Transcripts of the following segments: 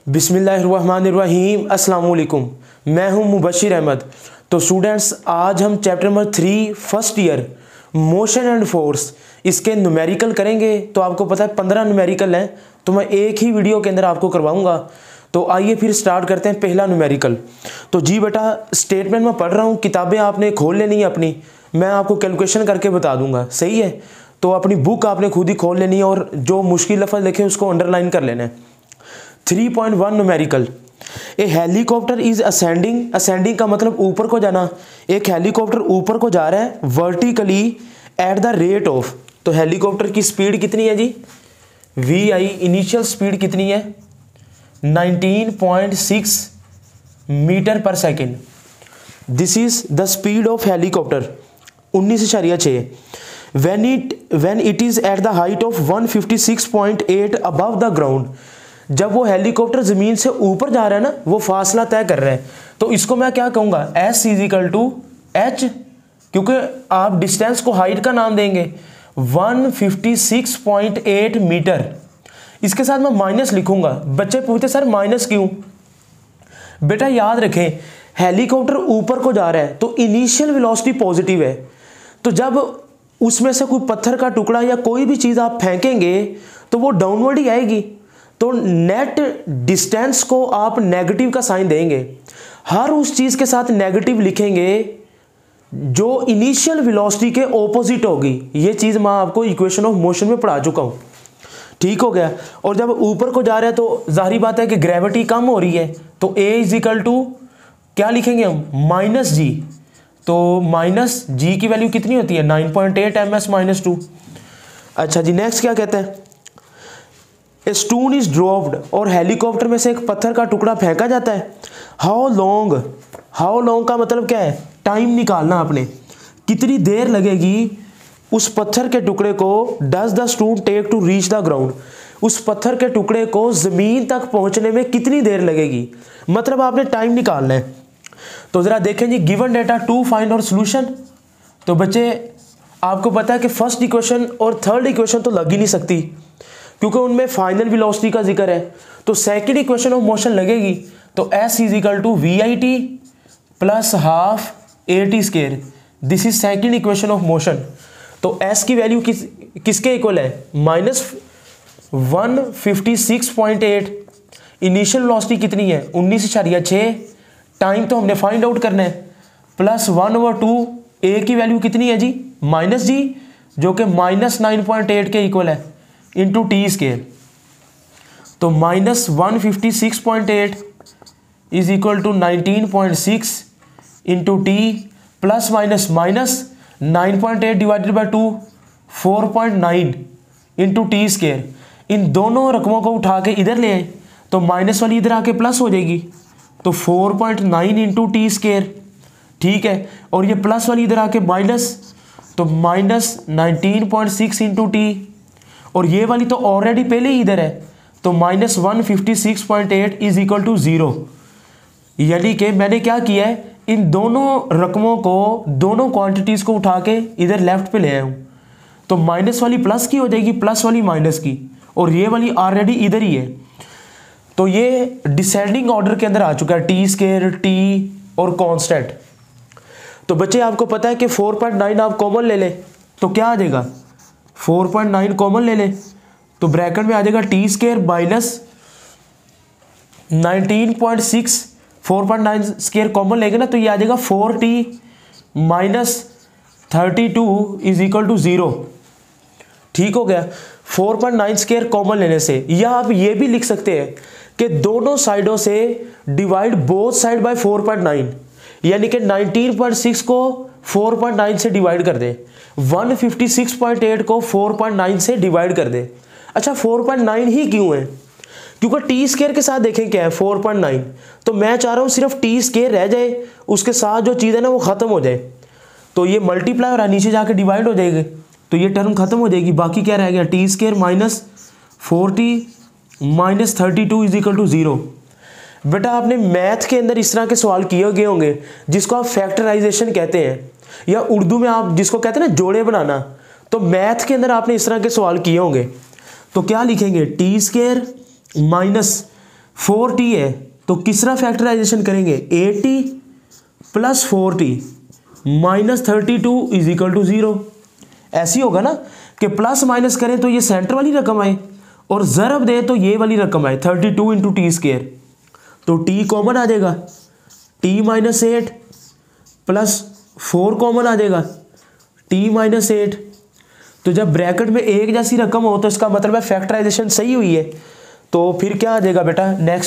बिस्मिल्लाहिर्रहमानिर्रहीम अस्सलाम वालेकुम। मैं हूं मुबशिर अहमद। तो स्टूडेंट्स, आज हम chapter number 3 first year motion and force इसके न्यूमेरिकल करेंगे। तो आपको पता है 15 न्यूमेरिकल हैं, तो मैं एक ही वीडियो के अंदर आपको करवाऊंगा। तो आइए फिर स्टार्ट करते हैं पहला न्यूमेरिकल। तो जी बेटा, स्टेटमेंट में पढ़ रहा हूँ, किताबें आपने खोल लेनी है अपनी, मैं आपको कैलकुलेशन करके बता दूंगा, सही है। तो अपनी बुक आपने खुद ही खोल लेनी है और जो मुश्किल लफ्ज़ लिखे उसको अंडरलाइन कर लेना है। 3.1 numerical. A helicopter is ascending. Ascending का मतलब ऊपर को जाना। एक हेलीकॉप्टर ऊपर को जा रहा है vertically at the rate of. तो हेलीकॉप्टर की स्पीड कितनी है जी? VI इनिशियल स्पीड कितनी है? 19.6 मीटर पर second. This is the speed of helicopter 19.6 when it is at the height of 156.8 above the ground। जब वो हेलीकॉप्टर जमीन से ऊपर जा रहा है ना, वो फासला तय कर रहा है, तो इसको मैं क्या कहूंगा? S इजिकल टू H, क्योंकि आप डिस्टेंस को हाइट का नाम देंगे 156.8 मीटर। इसके साथ मैं माइनस लिखूंगा। बच्चे पूछते सर माइनस क्यों? बेटा याद रखें, हेलीकॉप्टर ऊपर को जा रहा है तो इनिशियल वेलोसिटी पॉजिटिव है। तो जब उसमें से कोई पत्थर का टुकड़ा या कोई भी चीज आप फेंकेंगे तो वो डाउनवर्ड ही आएगी। तो नेट डिस्टेंस को आप नेगेटिव का साइन देंगे। हर उस चीज के साथ नेगेटिव लिखेंगे जो इनिशियल वेलोसिटी के ऑपोजिट होगी। ये चीज मैं आपको इक्वेशन ऑफ मोशन में पढ़ा चुका हूं, ठीक हो गया। और जब ऊपर को जा रहे हैं तो जाहिर बात है कि ग्रेविटी कम हो रही है, तो A इजिकल टू क्या लिखेंगे हम? Minus g. तो माइनस जी की वैल्यू कितनी होती है? 9.8 ms माइनस 2। अच्छा जी, नेक्स्ट क्या कहते हैं? ए स्टोन इज ड्रॉप्ड, और हेलीकॉप्टर में से एक पत्थर का टुकड़ा फेंका जाता है। How long. हाउ लॉन्ग का मतलब क्या है? टाइम निकालना आपने, कितनी देर लगेगी उस पत्थर के टुकड़े को। Does the stone take to reach the ground. उस पत्थर के टुकड़े को जमीन तक पहुंचने में कितनी देर लगेगी, मतलब आपने टाइम निकालना है। तो जरा देखें जी, गिवन डेटा टू फाइंड और सोल्यूशन। तो बच्चे आपको पता है कि फर्स्ट इक्वेशन और थर्ड इक्वेशन तो लग ही नहीं सकती, क्योंकि उनमें फाइनल वेलोसिटी का जिक्र है। तो सेकंड इक्वेशन ऑफ मोशन लगेगी। तो S is equal to VIT plus half AT square. This is second equation of motion. तो S की वैल्यू किसके इक्वल है? -156.8। इनिशियल वेलोसिटी कितनी है? 19.6। टाइम तो हमने फाइंड आउट करना है। प्लस 1/2 A की वैल्यू कितनी है जी? माइनस जी, जो कि -9.8 के इक्वल है, इंटू टी स्केयर। तो -156.8 is equal to 19.6 into T plus minus 9.8 divided by 2 4.9 into T square. इन दोनों रकमों को उठा के इधर ले आए तो माइनस वाली इधर आके प्लस हो जाएगी। तो 4.9 इंटू टी स्केयर, ठीक है। और ये प्लस वाली इधर आके माइनस, तो -19.6 इंटू टी, और ये वाली तो ऑलरेडी पहले ही इधर है, तो -156.8 इज इक्वल टू 0। यानी कि मैंने क्या किया है, इन दोनों रकमों को, दोनों क्वांटिटीज को उठा के इधर लेफ्ट पे ले आया हूं। तो माइनस वाली प्लस की हो जाएगी, प्लस वाली माइनस की, और ये वाली ऑलरेडी इधर ही है। तो ये डिसेंडिंग ऑर्डर के अंदर आ चुका है, टी स्केयर, टी और कॉन्स्टेंट। तो बच्चे आपको पता है कि 4.9 आप कॉमन ले ले तो क्या आ जाएगा? 4.9 कॉमन ले ले तो ब्रैकेट में आ जाएगा T square minus 19.6। 4.9 square common लेंगे ना तो ये आ जाएगा 4t minus 32 is equal to 0, ठीक हो गया। 4.9 स्केयर कॉमन लेने से, या आप ये भी लिख सकते हैं कि दोनों साइडों से डिवाइड बोथ साइड बाय 4.9, यानी कि 19.6 को 4.9 से डिवाइड कर दे, 156.8 को 4.9 से डिवाइड कर दे। अच्छा 4.9 ही क्यों है? क्योंकि टी स्केयर के साथ देखें क्या है 4.9, तो मैं चाह रहा हूं सिर्फ टी स्केयर रह जाए, उसके साथ जो चीज़ है ना वो खत्म हो जाए। तो ये मल्टीप्लाई और नीचे जाके डिवाइड हो जाएगी, तो ये टर्म खत्म हो जाएगी। बाकी क्या रह गया? T square minus 4t minus 32 is equal to 0। बेटा आपने मैथ के अंदर इस तरह के सवाल किए गए होंगे जिसको आप फैक्टराइजेशन कहते हैं, या उर्दू में आप जिसको कहते हैं ना जोड़े बनाना। तो मैथ के अंदर आपने इस तरह के सवाल किए होंगे। तो क्या लिखेंगे? टी स्केयर माइनस 4t है तो किसरा फैक्टराइजेशन करेंगे, 80 plus 4t minus 32 is equal to 0। ऐसी होगा ना कि प्लस माइनस करें तो ये सेंटर वाली रकम आए और ज़रब दें तो ये वाली रकम आए, 32 इंटू टी स्क्वायर, तो t कॉमन आ जाएगा, t माइनस 8 प्लस 4 कॉमन आ जाएगा, t माइनस 8। तो जब ब्रैकेट में एक जैसी रकम हो तो इसका मतलब है फैक्टराइजेशन सही हुई है। तो फिर क्या आ जाएगा बेटा,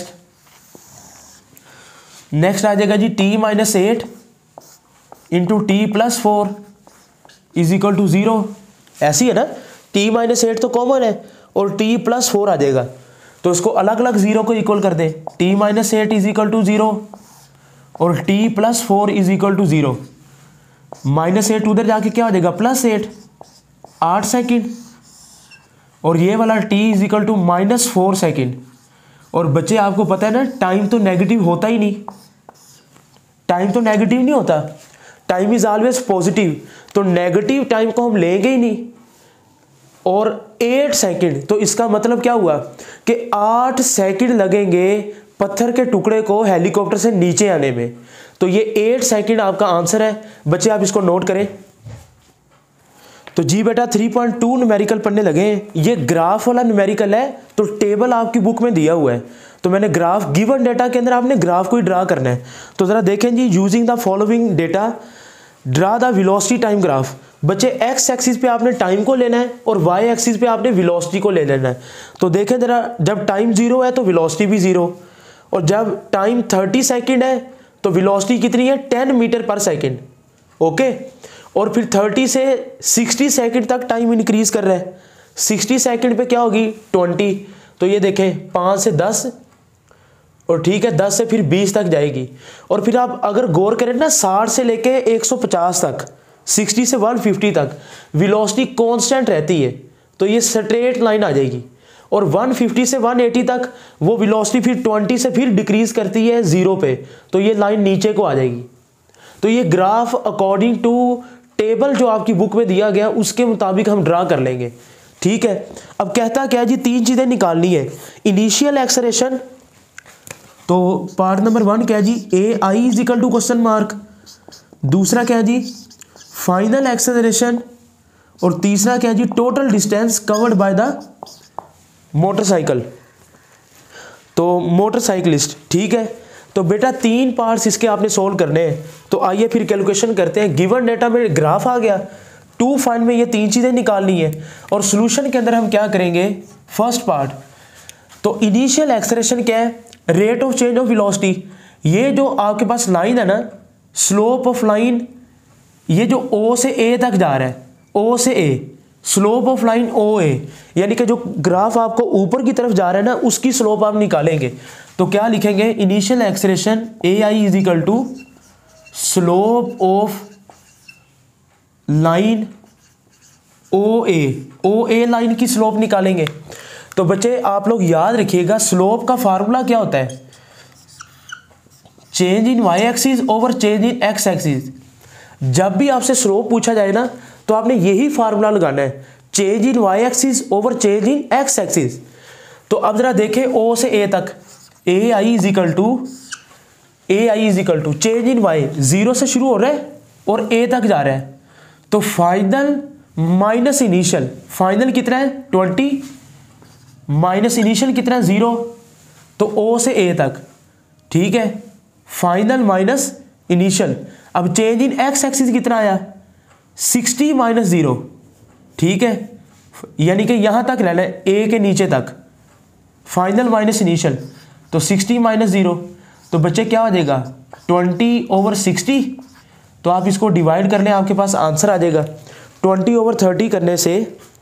नेक्स्ट आ जाएगा जी t minus 8 into T plus 4 is equal to 0। ऐसी है ना, t माइनस 8 तो कॉमन है और t प्लस 4 आ जाएगा, तो इसको अलग अलग 0 को इक्वल कर दें, t minus 8 is equal to 0 और t plus 4 is equal to 0। Minus 8 उधर जाके क्या हो जाएगा, प्लस 8 सेकेंड, और ये वाला t is equal to minus 4 second. और बच्चे आपको पता है ना, टाइम तो नेगेटिव होता ही नहीं, टाइम तो नेगेटिव नहीं होता, टाइम इज ऑलवेज पॉजिटिव, तो नेगेटिव टाइम को हम लेंगे ही नहीं। और 8 सेकेंड, तो इसका मतलब क्या हुआ कि 8 सेकेंड लगेंगे पत्थर के टुकड़े को हेलीकॉप्टर से नीचे आने में। तो ये 8 सेकेंड आपका आंसर है। बच्चे आप इसको नोट करें। तो जी बेटा 3.2 न्यूमेरिकल पढ़ने लगे हैं। ये ग्राफ वाला न्यूमेरिकल है, तो टेबल आपकी बुक में दिया हुआ है, तो मैंने ग्राफ गिवन डेटा के अंदर आपने ग्राफ को ही ड्रा करना है। तो ज़रा देखें जी, using the following data draw the velocity time graph. बच्चे एक्स एक्सिस पे आपने टाइम को लेना है और वाई एक्सिस पे आपने वेलोसिटी को ले लेना है। तो देखें ज़रा, जब टाइम 0 है तो वेलोसिटी भी 0, और जब टाइम 30 सेकेंड है तो वेलोसिटी कितनी है, 10 मीटर पर सेकेंड। ओके, और फिर 30 से 60 सेकंड तक टाइम इंक्रीज कर रहा है। 60 सेकंड पे क्या होगी, 20। तो ये देखें 5 से 10 और ठीक है 10 से फिर 20 तक जाएगी। और फिर आप अगर गौर करें ना, 60 से लेके 150 तक, 60 से 150 तक वेलोसिटी कांस्टेंट रहती है, तो ये स्ट्रेट लाइन आ जाएगी। और 150 से 180 तक वो वेलोसिटी फिर 20 से फिर डिक्रीज करती है 0 पे, तो ये लाइन नीचे को आ जाएगी। तो ये ग्राफ अकॉर्डिंग टू टेबल जो आपकी बुक में दिया गया उसके मुताबिक हम ड्रा कर लेंगे। ठीक है, अब कहता क्या है जी, 3 चीज़ें निकालनी है। इनिशियल एक्सेलरेशन, तो पार्ट नंबर 1 क्या है जी, A I is equal to question mark. दूसरा क्या है जी, फाइनल एक्सेलरेशन। और तीसरा क्या है जी, total distance covered by the motorcycle, तो मोटरसाइकिलिस्ट। ठीक है, तो बेटा 3 पार्ट्स इसके आपने सोल्व करने हैं। तो आइए फिर कैलकुलेशन करते हैं। गिवन डेटा में ग्राफ आ गया, टू फाइंड में ये 3 चीज़ें निकालनी है। और सॉल्यूशन के अंदर हम क्या करेंगे, फर्स्ट पार्ट, तो इनिशियल एक्सेलरेशन क्या है, rate of change of velocity. ये जो आपके पास लाइन है ना, स्लोप ऑफ लाइन, ये जो O से A तक जा रहा है, O से A, slope of line OA, यानी कि जो ग्राफ आपको ऊपर की तरफ जा रहा है ना, उसकी स्लोप आप निकालेंगे। तो क्या लिखेंगे, initial acceleration AI is equal to slope of line OA line की स्लोप निकालेंगे। तो बच्चे आप लोग याद रखिएगा, स्लोप का फार्मूला क्या होता है, change in Y axis over change in X axis. जब भी आपसे स्लोप पूछा जाए ना, तो आपने यही फार्मूला लगाना है, change in Y axis over change in X axis. तो अब जरा देखें O से A तक, AI is equal to change in Y, 0 से शुरू हो रहा है और A तक जा रहा है, तो फाइनल माइनस इनिशियल, फाइनल कितना है 20 माइनस इनिशियल कितना है 0, तो O से A तक। ठीक है, फाइनल माइनस इनिशियल। अब चेंज इन एक्स एक्सिस कितना आया, 60 माइनस 0। ठीक है, यानी कि यहां तक रहना है A के नीचे तक, फाइनल माइनस इनिशियल, तो 60 माइनस 0, तो बच्चे क्या हो जाएगा 20 ओवर 60। तो आप इसको डिवाइड कर लें, आपके पास आंसर आ जाएगा। 20 ओवर 30 करने से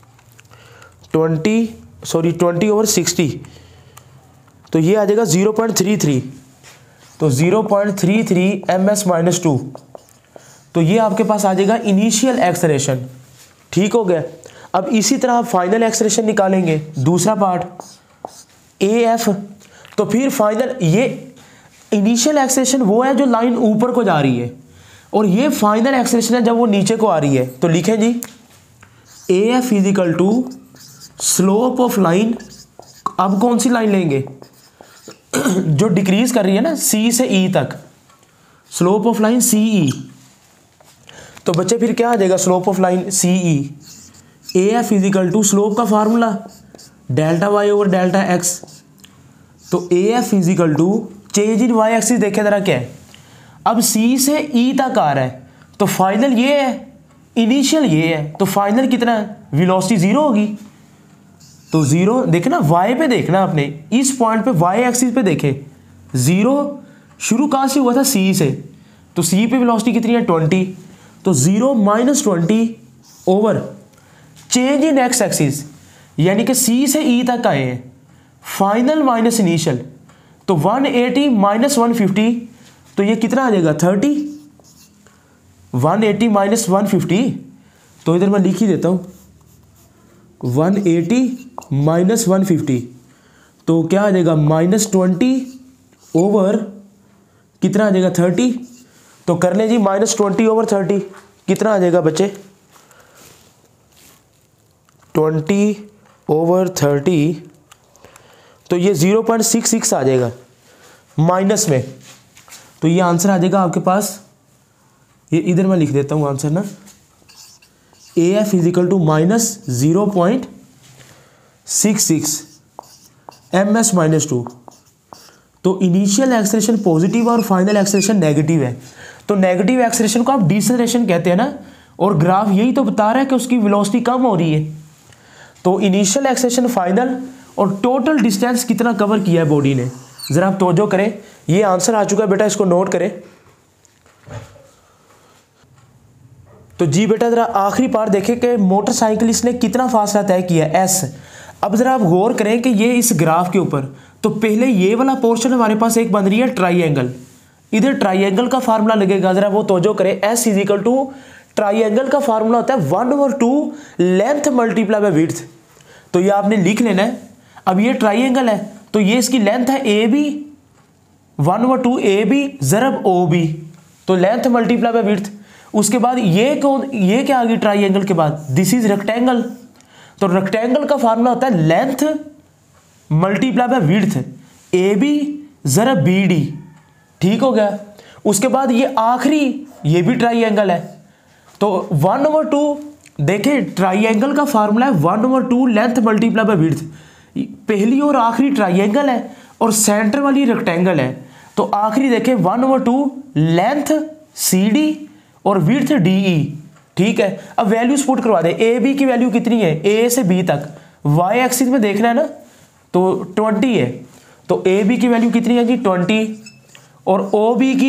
20 ओवर 60, तो ये आ जाएगा 0.33, तो 0.33 ms माइनस 2, तो ये आपके पास आ जाएगा इनिशियल एक्सेलरेशन। ठीक हो गया। अब इसी तरह आप फाइनल एक्सेलरेशन निकालेंगे, दूसरा पार्ट AF। तो फिर फाइनल, ये इनिशियल एक्सेलरेशन वो है जो लाइन ऊपर को जा रही है, और ये फाइनल एक्सेलरेशन है जब वो नीचे को आ रही है। तो लिखें जी AF is equal to slope of line. अब कौन सी लाइन लेंगे जो डिक्रीज कर रही है ना सी से ई तक, slope of line C E, तो बच्चे फिर क्या आ जाएगा slope of line C E, A F is equal to slope का formula delta Y over delta X, तो A F is equal to change in Y axis देखे जरा क्या है, अब सी से ई तक आ रहा है तो फाइनल ये है, इनिशियल ये है, तो फाइनल कितना है, वेलोसिटी जीरो होगी, तो जीरो देखना वाई पे देखना आपने, इस पॉइंट पे वाई एक्सिस पे देखे जीरो शुरू कहाँ से हुआ था सी से, तो सी पे वेलोसिटी कितनी है 20, तो zero minus 20 over change in X axis, यानी कि सी से ई तक आए हैं, फाइनल माइनस इनिशियल, तो 180 माइनस 150, तो ये कितना आ जाएगा 30, 180 माइनस 150, तो इधर मैं लिख ही देता हूँ 180 माइनस 150, तो क्या आ जाएगा -20 ओवर कितना आ जाएगा 30, तो कर लें जी -20 ओवर 30 कितना आ जाएगा बच्चे 20 ओवर 30, तो ये 0.66 आ जाएगा माइनस में, तो ये आंसर आ जाएगा आपके पास, ये इधर मैं लिख देता हूँ आंसर ना, A F is equal to -0.66 M S -2, तो इनिशियल एक्सेलरेशन पॉजिटिव और फाइनल एक्सेलरेशन नेगेटिव है, तो नेगेटिव एक्सेलरेशन को आप डिसेलरेशन कहते हैं ना, और ग्राफ यही तो बता रहा है कि उसकी वेलोसिटी कम हो रही है, तो इनिशियल एक्सेलरेशन फाइनल और टोटल डिस्टेंस कितना कवर किया है बॉडी ने, ज़रा आप तवज्जो करें, ये आंसर आ चुका है बेटा, इसको नोट करें। तो जी बेटा ज़रा आखिरी पार्ट देखें कि मोटरसाइकिलिस्ट ने कितना फासला तय किया एस। अब ज़रा आप गौर करें कि ये इस ग्राफ के ऊपर, तो पहले ये वाला पोर्शन हमारे पास एक बन रही है ट्राइएंगल, इधर ट्राइएंगल का फार्मूला लगेगा, ज़रा वो तवज्जो करें, एस इजिकल टू ट्राइएंगल का फार्मूला होता है 1/2 लेंथ मल्टीप्लाई बाय विड्थ, तो ये आपने लिख लेना है। अब ये ट्राइएंगल है तो ये इसकी लेंथ है ए बी, 1/2 ए बी ज़रब ओ बी, तो लेंथ मल्टीप्लाई बाय विड्थ, उसके बाद ये क्या आ गई ट्राइएंगल के बाद, दिस इज रेक्टेंगल, तो रेक्टेंगल का फार्मूला होता है length multiply by width, A B ज़रब बी डी, ठीक हो गया। उसके बाद ये आखिरी ये भी ट्राइएंगल है, तो 1/2 देखें ट्राइएंगल का फार्मूला है 1/2 लेंथ मल्टीप्लाई बाय विड्थ, पहली और आखिरी ट्राइएंगल है और सेंटर वाली रेक्टेंगल है, तो आखिरी देखें 1/2 लेंथ सी डी और विड्थ डी ई, ठीक है। अब वैल्यूज पुट करवा दे, ए बी की वैल्यू कितनी है ए से बी तक, वाई एक्सिस में देखना है ना, तो 20 है, तो ए बी की वैल्यू कितनी है जी 20, और ओ बी की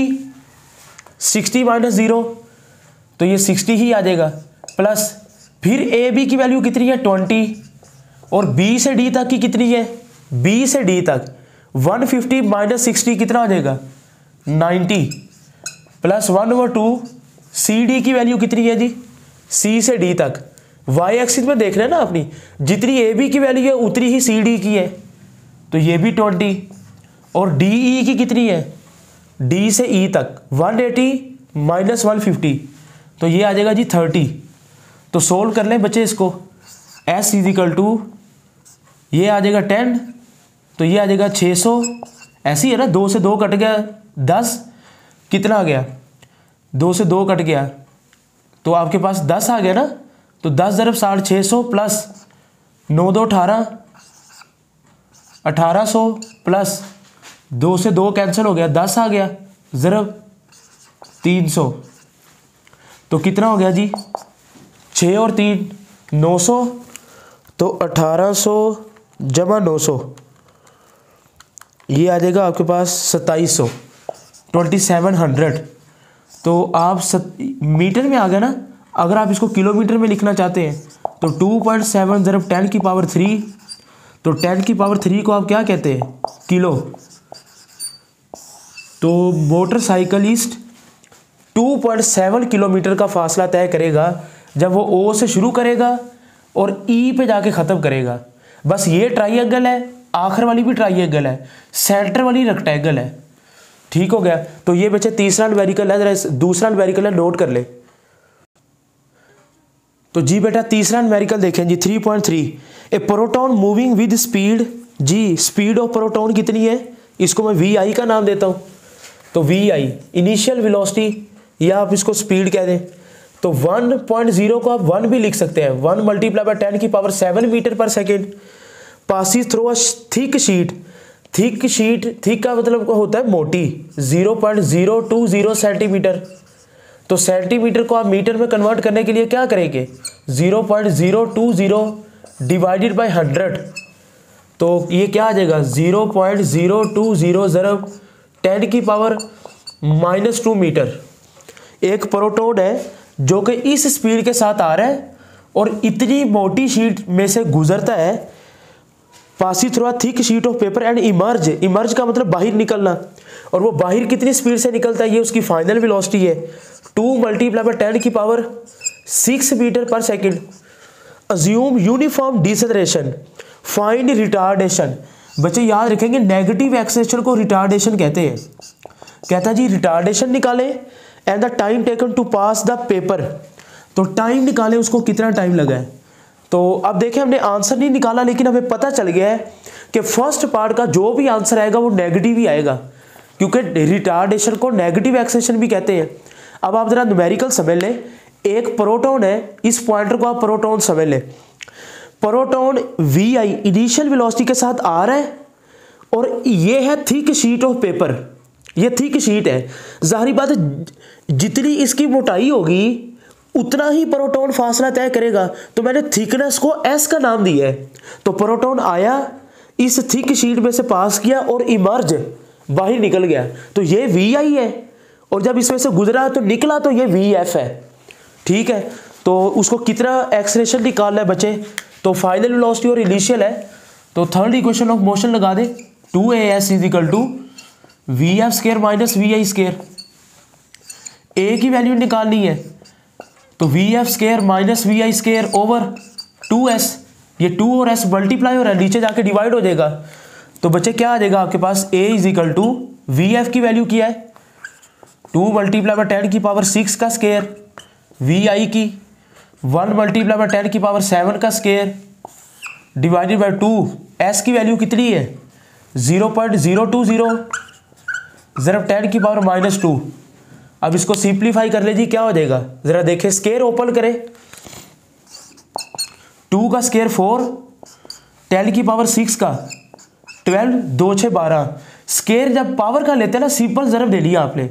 60 - 0, तो ये 60 ही आ जाएगा, प्लस फिर ए बी की वैल्यू कितनी है 20, और बी से डी तक की कितनी है, बी से डी तक 150 - 60 कितना आ जाएगा 90, प्लस 1/2 सी डी की वैल्यू कितनी है जी सी से डी तक, वाई एक्सिस में देख रहे हैं ना अपनी, जितनी ए बी की वैल्यू है उतनी ही सी डी की है, तो ये भी 20, और डी ई की कितनी है डी से ई तक 180 - 150, तो ये आ जाएगा जी 30। तो सोल्व कर लें बच्चे इसको, एस इजिकल टू ये आ जाएगा 10, तो ये आ जाएगा 600, ऐसी है ना, 2 से 2 कट गया 10, कितना आ गया 2 से 2 कट गया, तो आपके पास 10 आ गया ना, तो 10 × 60 600 प्लस 9 2 18 1800 प्लस 2 से 2 कैंसिल हो गया 10 आ गया ज़रब 300, तो कितना हो गया जी 6 और 3 900, तो 1800 + 900 ये आ जाएगा आपके पास 2700 2700, तो आप मीटर में आ गया ना, अगर आप इसको किलोमीटर में लिखना चाहते हैं तो 2.7 × 10⁻³ तो 10⁻³ को आप क्या कहते हैं किलो, तो मोटरसाइकिलिस्ट 2.7 किलोमीटर का फासला तय करेगा जब वो ओ से शुरू करेगा और ई पे जाके ख़त्म करेगा। बस ये ट्राइएंगल है, आखिर वाली भी ट्राइएंगल है, सेंटर वाली रेक्टेंगल है, ठीक हो गया। तो ये बच्चे तीसरा न्यूमेरिकल है, दूसरा न्यूमेरिकल है, नोट कर ले। तो जी बेटा तीसरा न्यूमेरिकल देखें जी 3.3, a proton moving with speed, जी स्पीड ऑफ प्रोटॉन कितनी है इसको मैं वी आई का नाम देता हूँ। तो वी आई इनिशियल वेलोसिटी या आप इसको स्पीड कह दें। तो 1.0 को आप 1 भी लिख सकते हैं, 1 मल्टीप्लाई बाय 10⁻7 मीटर पर second passes through a thick sheet. Thick sheet, thick का मतलब होता है मोटी, 0.020 सेंटीमीटर। तो सेंटीमीटर को आप मीटर में कन्वर्ट करने के लिए क्या करेंगे, 0.020 डिवाइडेड बाय 100। तो ये क्या आ जाएगा, 0.020 ज़रब 10⁻⁻2 मीटर। एक प्रोटॉन है जो कि इस स्पीड के साथ आ रहा है और इतनी मोटी शीट में से गुजरता है, passing through a thick sheet of paper and emerge. Emerge का मतलब बाहर निकलना, और वो बाहर कितनी स्पीड से निकलता है, ये उसकी फाइनल वेलोसिटी है, 2 मल्टीप्लाई बाय 10⁻6 मीटर पर second. Assume uniform deceleration, find retardation. बच्चे याद रखेंगे नेगेटिव एक्सेलेरेशन को रिटार्डेशन कहते हैं। कहता है जी रिटार्डेशन निकालें and the time taken to pass the paper. तो टाइम निकालें, उसको कितना टाइम लगा है। तो अब देखें हमने आंसर नहीं निकाला, लेकिन हमें पता चल गया है कि फर्स्ट पार्ट का जो भी आंसर आएगा वो नेगेटिव ही आएगा, क्योंकि रिटार्डेशन को नेगेटिव एक्सेलेरेशन भी कहते हैं। अब आप जरा न्यूमेरिकल समझ लें। एक प्रोटॉन है, इस पॉइंटर को आप प्रोटॉन समझ लें। Proton V I initial velocity के साथ आ रहा है और ये है थिक शीट ऑफ पेपर। ये थिक शीट है, जाहिर बात है जितनी इसकी मोटाई होगी उतना ही प्रोटॉन फासला तय करेगा। तो मैंने थिकनेस को एस का नाम दिया है। तो प्रोटॉन आया, इस थिक शीट में से पास किया और इमर्ज बाहर निकल गया, तो ये वी आई है। और जब इसमें से गुजरा तो निकला, तो ये वी एफ है। ठीक है, तो उसको कितना एक्सेलरेशन निकालना है बच्चे, तो फाइनल वेलोसिटी और इनिशियल है। तो थर्ड इक्वेशन ऑफ मोशन लगा दे, 2as = vf² - vi²। ए की वैल्यू निकालनी है, तो vf² - vi² ओवर 2s। ये 2 और s मल्टीप्लाई हो रहा है, नीचे जाके डिवाइड हो जाएगा। तो बच्चे क्या आ जाएगा आपके पास, a = vf की वैल्यू क्या है, 2 मल्टीप्लाई बाय 10⁻6 का स्क्वायर, vi की 1 मल्टीप्लाई बाय 10⁻7 का स्क्वायर डिवाइडेड बाय 2। s की वैल्यू कितनी है, 0.020 ज़रब 10⁻⁻2। अब इसको सिंप्लीफाई कर ले जी, क्या हो जाएगा, जरा देखें, स्क्वायर ओपन करें, 2 का स्क्वायर 4, 10⁻6 का 12, 2 6 12। स्क्वायर जब पावर का लेते हैं ना, सिंपल ज़रब दे लिया आपने,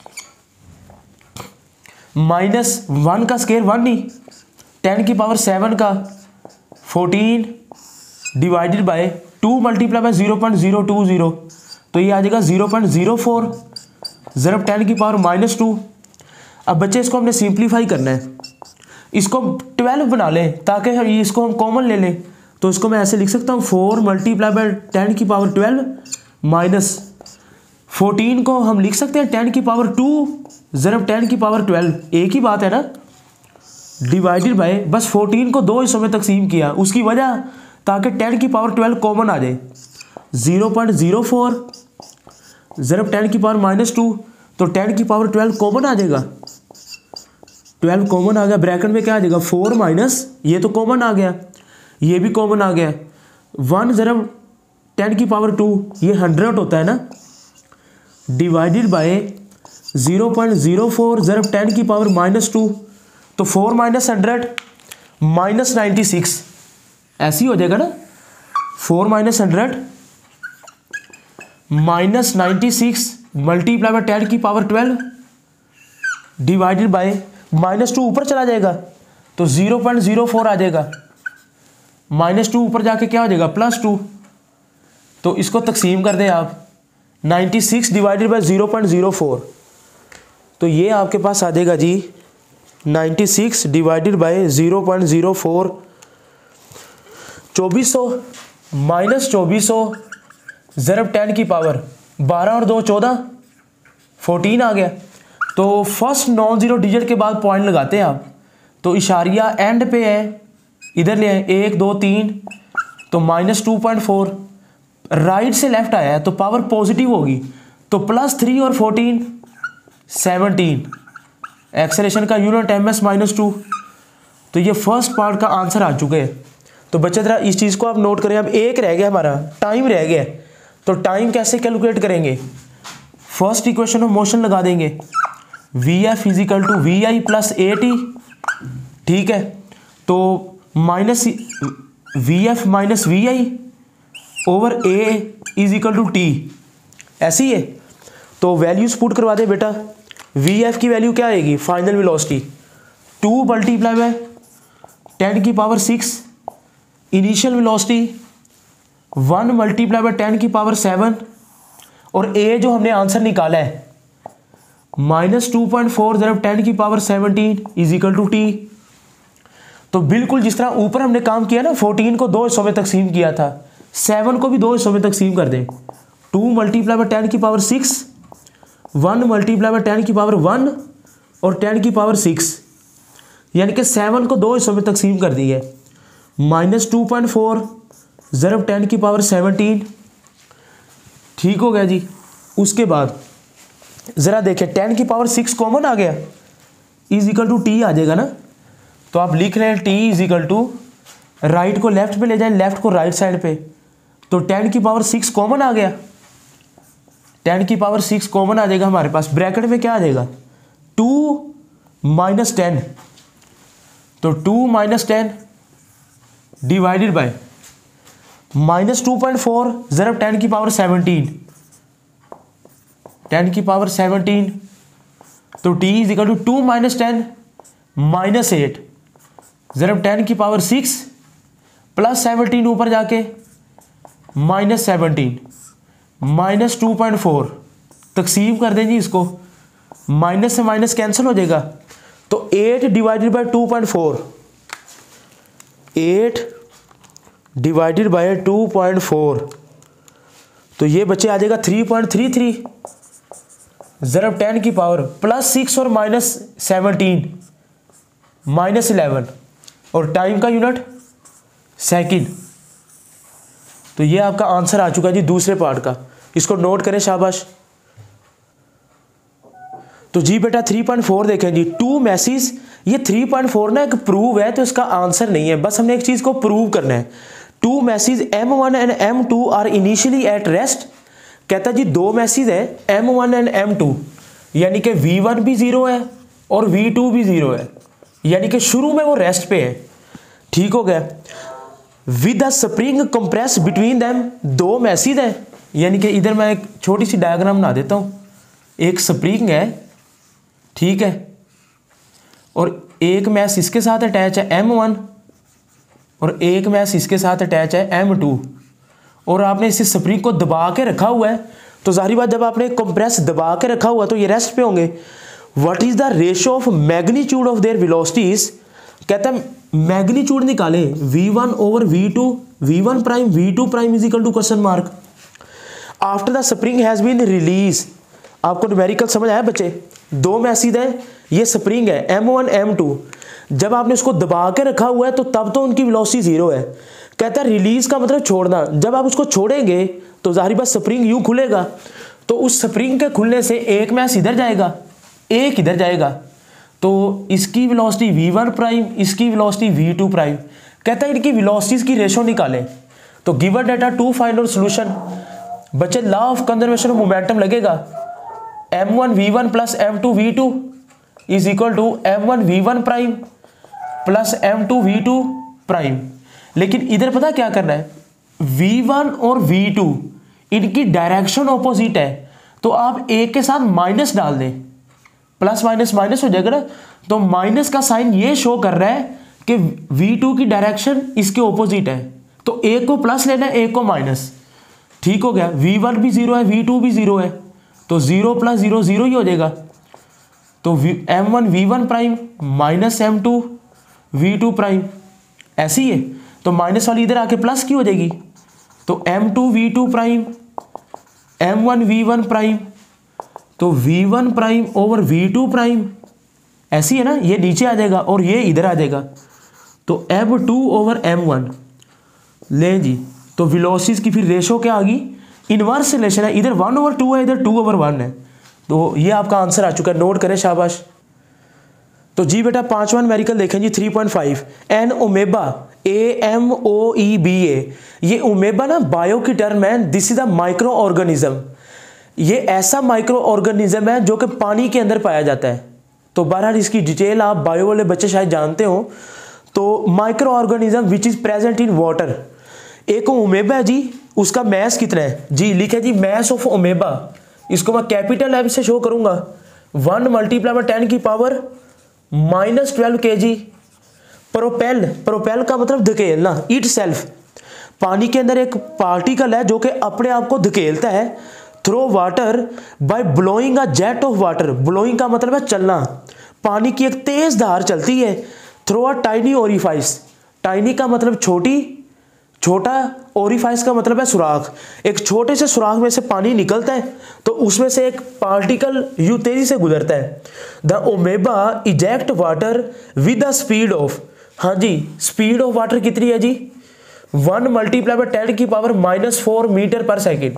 -1 का स्क्वायर 1 नहीं, 10⁻7 का 14 डिवाइडेड बाय 2 मल्टीप्लाई बाय 0.020। तो ये आ जाएगा 0.04 ज़रब 10⁻⁻2। अब बच्चे इसको हमने सिंप्लीफाई करना है, इसको 12 बना लें ताकि हम इसको हम कॉमन ले लें। तो इसको मैं ऐसे लिख सकता हूँ, 4 मल्टीप्लाई बाय 10⁻12 माइनस 14 को हम लिख सकते हैं 10⁻2 ज़रब 10⁻12, एक ही बात है ना, डिवाइडेड बाय, बस 14 को 2 हिस्सों में तकसीम किया, उसकी वजह ताकि 10⁻12 कॉमन आ जाए, 0.04 ज़रब 10⁻−2। तो 10⁻12 कॉमन आ जाएगा, 12 कॉमन आ गया, ब्रैकेट में क्या आ जाएगा, 4 माइनस, ये तो कॉमन आ गया, ये भी कॉमन आ गया, 1 ज़रब 10⁻2, ये 100 होता है ना, डिवाइडेड बाय 0.04 ज़रब 10⁻−2। तो 4 - 100 -96, ऐसी हो जाएगा ना, 4 - 100 -96 मल्टीप्लाई बाय 10⁻12 डिवाइडेड बाय -2 ऊपर चला जाएगा, तो 0.04 आ जाएगा, -2 ऊपर जाके क्या हो जाएगा, +2। तो इसको तकसीम कर दें आप, 96 डिवाइडेड बाय 0.04, तो ये आपके पास आ जाएगा जी 96 डिवाइडेड बाय 0.04, 2400 -2400 ज़रब 10⁻12 और 2 14, 14 आ गया। तो फर्स्ट नॉन ज़ीरो डिजिट के बाद पॉइंट लगाते हैं आप, तो इशारिया एंड पे है, इधर ले आए 1 2 3, तो -2.4, राइट से लेफ्ट आया है तो पावर पॉजिटिव होगी, तो +3 और 14 17, एक्सेलरेशन का यूनिट ms -2। तो ये फर्स्ट पार्ट का आंसर आ चुके हैं। तो बच्चे जरा इस चीज़ को आप नोट करें, अब एक रह गया, हमारा टाइम रह गया, तो टाइम कैसे कैलकुलेट करेंगे, फर्स्ट इक्वेशन ऑफ मोशन लगा देंगे, V F is equal to we I plus A T, ठीक है, तो minus V F minus V I over A is equal to T, ऐसी है। तो वैल्यूज पुट करवा दे बेटा, वी एफ की वैल्यू क्या आएगी, फाइनल वेलोसिटी 2 मल्टीप्लाई बाय 10 की power 6, initial velocity 1 multiply by 10 की पावर 7, और ए जो हमने आंसर निकाला है -2.4 ज़रब 10 की power 17 is equal to T. तो बिल्कुल जिस तरह ऊपर हमने काम किया ना, 14 को 2 हिस्सों में तकसीम किया था, 7 को भी 2 हिस्सों में तकसीम कर दें, 2 मल्टीप्लाई बाय 10 की पावर 6, 1 मल्टीप्लाई बाय 10 की पावर 1 और 10 की पावर 6, यानी कि 7 को 2 हिस्सों में तकसीम कर दी है, -2.4 ज़रब 10 की पावर 17, ठीक हो गया जी। उसके बाद ज़रा देखें 10 की पावर 6 कॉमन आ गया, इज इक्वल टू टी आ जाएगा ना, तो आप लिख रहे हैं T is equal to, right को लेफ्ट पे ले जाए, लेफ्ट को राइट साइड पे, तो 10 की पावर 6 कॉमन आ गया, 10 की पावर 6 कॉमन आ जाएगा हमारे पास, ब्रैकेट में क्या आ जाएगा 2 माइनस 10, तो 2 माइनस 10 डिवाइडेड बाय -2.4 ज़रब 10 की पावर 17, 10 की पावर 17, तो T is equal to 2 minus 10 minus 8 ज़रब 10 की पावर 6 प्लस 17 ऊपर जाके -17 -2.4, तकसीम कर दें जी इसको, माइनस से माइनस कैंसिल हो जाएगा, तो 8 डिवाइडेड बाय 2.4, 8 डिवाइडेड बाय 2.4, तो ये बच्चे आ जाएगा 3.33 ज़रब 10 की पावर +6 और -17 -11, और टाइम का यूनिट सेकंड। तो ये आपका आंसर आ चुका है जी दूसरे पार्ट का, इसको नोट करें, शाबाश। तो जी बेटा 3.4 देखें जी, 2 मैसेज, ये 3.4 ना एक प्रूव है, तो इसका आंसर नहीं है, बस हमने एक चीज को प्रूव करना है। 2 masses M1 and M2 are initially at rest, कहता जी 2 मैसेज है M1 एंड M2, यानी कि V1 भी 0 है और V2 भी 0 है, यानी कि शुरू में वो रेस्ट पे है, ठीक हो गया। With the spring compress between them, 2 masses है, यानी कि इधर मैं एक छोटी सी डायग्राम बना देता हूं, एक स्प्रिंग है, ठीक है, और एक मैस इसके साथ अटैच है M1 और एक मैस इसके साथ अटैच है M2, और आपने इस स्प्रिंग को दबा के रखा हुआ है, तो जाहिर बात जब आपने कंप्रेस दबा के रखा हुआ तो ये रेस्ट पे होंगे। What is the ratio of magnitude of their velocities, कहता है मैग्नीट्यूड निकालें V1 over V2, V1 prime V2 prime is equal to question mark, after the spring has been release. आपको न्यूमेरिकल समझ आया बच्चे, 2 मैसेज है, ये स्प्रिंग है M1 M2, जब आपने उसको दबा के रखा हुआ है तो तब तो उनकी वेलोसिटी 0 है। कहता है रिलीज का मतलब छोड़ना, जब आप उसको छोड़ेंगे तो जाहिर बात स्प्रिंग यूं खुलेगा, तो उस स्प्रिंग के खुलने से एक मैस इधर जाएगा, एक इधर जाएगा, तो इसकी वेलोसिटी V1 प्राइम, इसकी वेलोसिटी V2 प्राइम। कहता है इनकी वेलोसिटीज की रेशो निकालें, तो given data to find out solution. बच्चे law of conservation of momentum लगेगा, M1 V1 plus M2 V2 is equal to M1 V1 prime plus M2 V2 prime. लेकिन इधर पता क्या करना है, V1 और V2 इनकी डायरेक्शन ऑपोजिट है, तो आप एक के साथ माइनस डाल दें, प्लस माइनस माइनस हो जाएगा ना, तो माइनस का साइन ये शो कर रहा है कि V2 की डायरेक्शन इसके ऑपोजिट है, तो एक को प्लस लेना है, एक को माइनस, ठीक हो गया। V1 भी 0 है, V2 भी 0 है, तो 0 + 0 0 ही हो जाएगा, तो M1 V1 prime minus M2 V2 prime, ऐसी है, तो माइनस वाली इधर आके प्लस की हो जाएगी, तो M2 V2 prime M1 V1 prime, तो V1 prime over V2 prime, ऐसी है ना, ये नीचे आ जाएगा और ये इधर आ जाएगा, तो M2 ओवर M1 ले जी। तो वेलोसिटीज की फिर रेशो क्या आ गई, इनवर्स रिलेशन है, इधर 1/2 है, इधर 2/1 है, तो ये आपका आंसर आ चुका है, नोट करें, शाबाश। तो जी बेटा 5वां न्यूमेरिकल देखें जी 3.5, एन ओमेबा AMOEBA, ये अमीबा ना बायो की टर्म है, this is a micro organism. ये ऐसा माइक्रो ऑर्गेनिज्म है जो कि पानी के अंदर पाया जाता है। तो बहरहाल इसकी डिटेल आप बायो वाले बच्चे शायद जानते हो। तो micro organism which is present in water. एक अमीबा है जी, उसका मैस कितना है जी, लिखे जी मैस ऑफ अमीबा, इसको मैं कैपिटल एम से शो करूंगा, 1 मल्टीप्लाई बाय 10 की पावर -12 kg। प्रोपेल, प्रोपेल का मतलब धकेलना, इट सेल्फ, पानी के अंदर एक पार्टिकल है जो कि अपने आप को धकेलता है through water by blowing a jet of water. Blowing का मतलब है चलना, पानी की एक तेज धार चलती है through a tiny orifice. Tiny का मतलब छोटी, छोटा, ओरिफाइस का मतलब है सुराख। एक छोटे से सुराख में से पानी निकलता है तो उसमें से एक पार्टिकल यूं तेजी से गुजरता है। The amoeba eject water with the speed of, हाँ जी स्पीड ऑफ वाटर कितनी है जी, 1 मल्टीप्लाई बाय 10 की पावर -4 मीटर पर second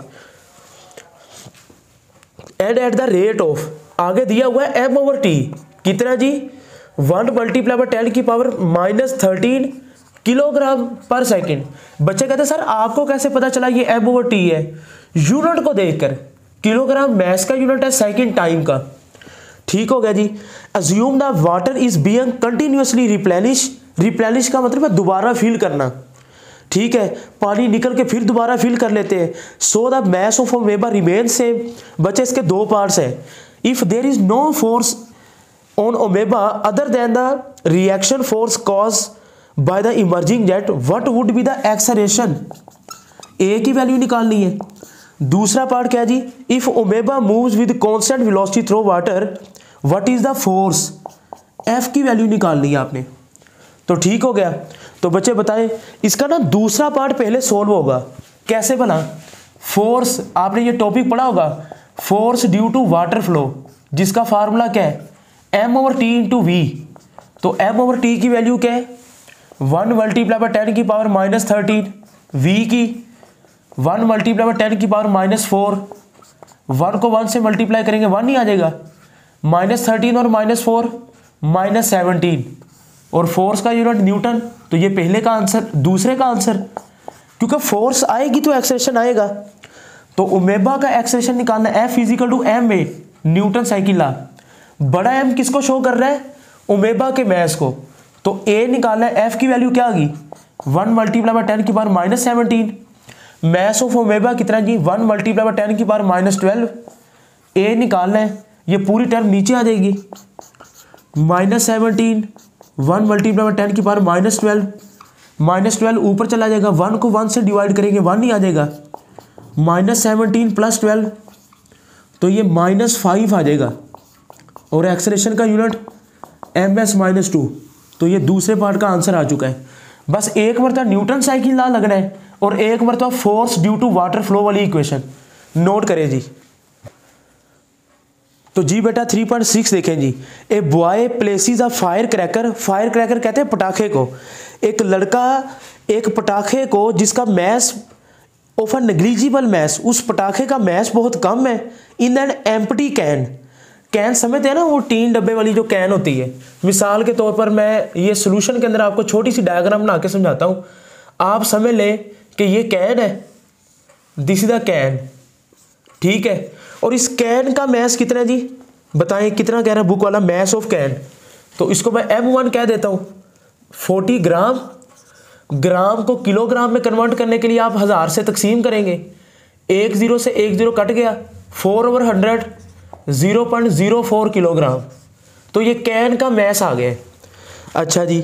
and at the rate of, आगे दिया हुआ है m/t कितना जी, 1 मल्टीप्लाई बाय 10 की पावर -13 किलोग्राम पर सेकेंड। बच्चे कहते हैं सर आपको कैसे पता चला ये m/t है, यूनिट को देखकर, किलोग्राम मैस का यूनिट है, सेकेंड टाइम का। ठीक हो गया जी। Assume the water is being continuously replenish, replenish का मतलब है दोबारा फिल करना, ठीक है, पानी निकल के फिर दोबारा फिल कर लेते हैं। So the mass of amoeba remain same. बच्चे इसके दो पार्ट्स हैं। If there is no force on amoeba other than the reaction force cause by the emerging jet, what would be the acceleration, A की value निकालनी है। दूसरा part क्या है जी, if amoeba moves with constant velocity through water what is the force, F की value निकालनी है आपने। तो ठीक हो गया। तो बच्चे बताएं इसका ना दूसरा पार्ट पहले सोल्व होगा, कैसे बना, फोर्स, आपने ये टॉपिक पढ़ा होगा, force due to water flow, जिसका फार्मूला क्या है m/t इंटू वी। तो m/t की वैल्यू क्या है, 1 मल्टीप्लाई बाय 10 की पावर -13, v की 1 मल्टीप्लाई बाय 10 की पावर -4, 1 को 1 से मल्टीप्लाई करेंगे 1 ही आ जाएगा, -13 और -4 -17, और फोर्स का यूनिट न्यूटन। तो ये पहले का आंसर, दूसरे का आंसर, क्योंकि फोर्स आएगी तो एक्सेलरेशन आएगा। तो अमीबा का एक्सेलरेशन निकालना, F = ma, Newton cycle law. बड़ा M किसको शो कर रहा है, अमीबा के मैस को। तो A निकालना है, F की वैल्यू क्या आ गई, 1 मल्टीप्लाई बाय 10 की पावर -17, मैस ऑफ अमीबा कितना जी, 1 मल्टीप्लाई बाय 10 की पावर -12। A निकालना है, ये पूरी टर्म नीचे आ जाएगी, -17, 1 मल्टीप्लाई बाय 10 की पावर -12, -12 ऊपर चला जाएगा, 1 को 1 से डिवाइड करेंगे 1 ही आ जाएगा, -17 + 12, तो ये -5 आ जाएगा, और एक्सेलरेशन का यूनिट ms-2। तो ये दूसरे पार्ट का आंसर आ चुका है। बस एक मरतबा न्यूटन साइकिल लॉ लगना है और एक मरतबा force due to water flow वाली इक्वेशन नोट करें जी। तो जी बेटा 3.6 देखें जी, a boy places a fire cracker, fire cracker कहते हैं पटाखे को, एक लड़का एक पटाखे को जिसका mass of a negligible mass, उस पटाखे का मैस बहुत कम है, in an empty can, can समझते हैं ना वो टीन डब्बे वाली जो कैन होती है। मिसाल के तौर पर मैं ये सोल्यूशन के अंदर आपको छोटी सी डायग्राम बना के समझाता हूँ, आप समझ लें कि ये कैन है, दिस इज द कैन, ठीक है, और इस कैन का मैस कितना है जी, बताएं कितना कह रहा है बुक वाला, मैस ऑफ कैन। तो इसको मैं m1 कह देता हूँ, 40 ग्राम। ग्राम को किलोग्राम में कन्वर्ट करने के लिए आप 1000 से तकसीम करेंगे, 1 0 से 1 0 कट गया, 4/100 0.04 किलोग्राम। तो ये कैन का मैस आ गया। अच्छा जी,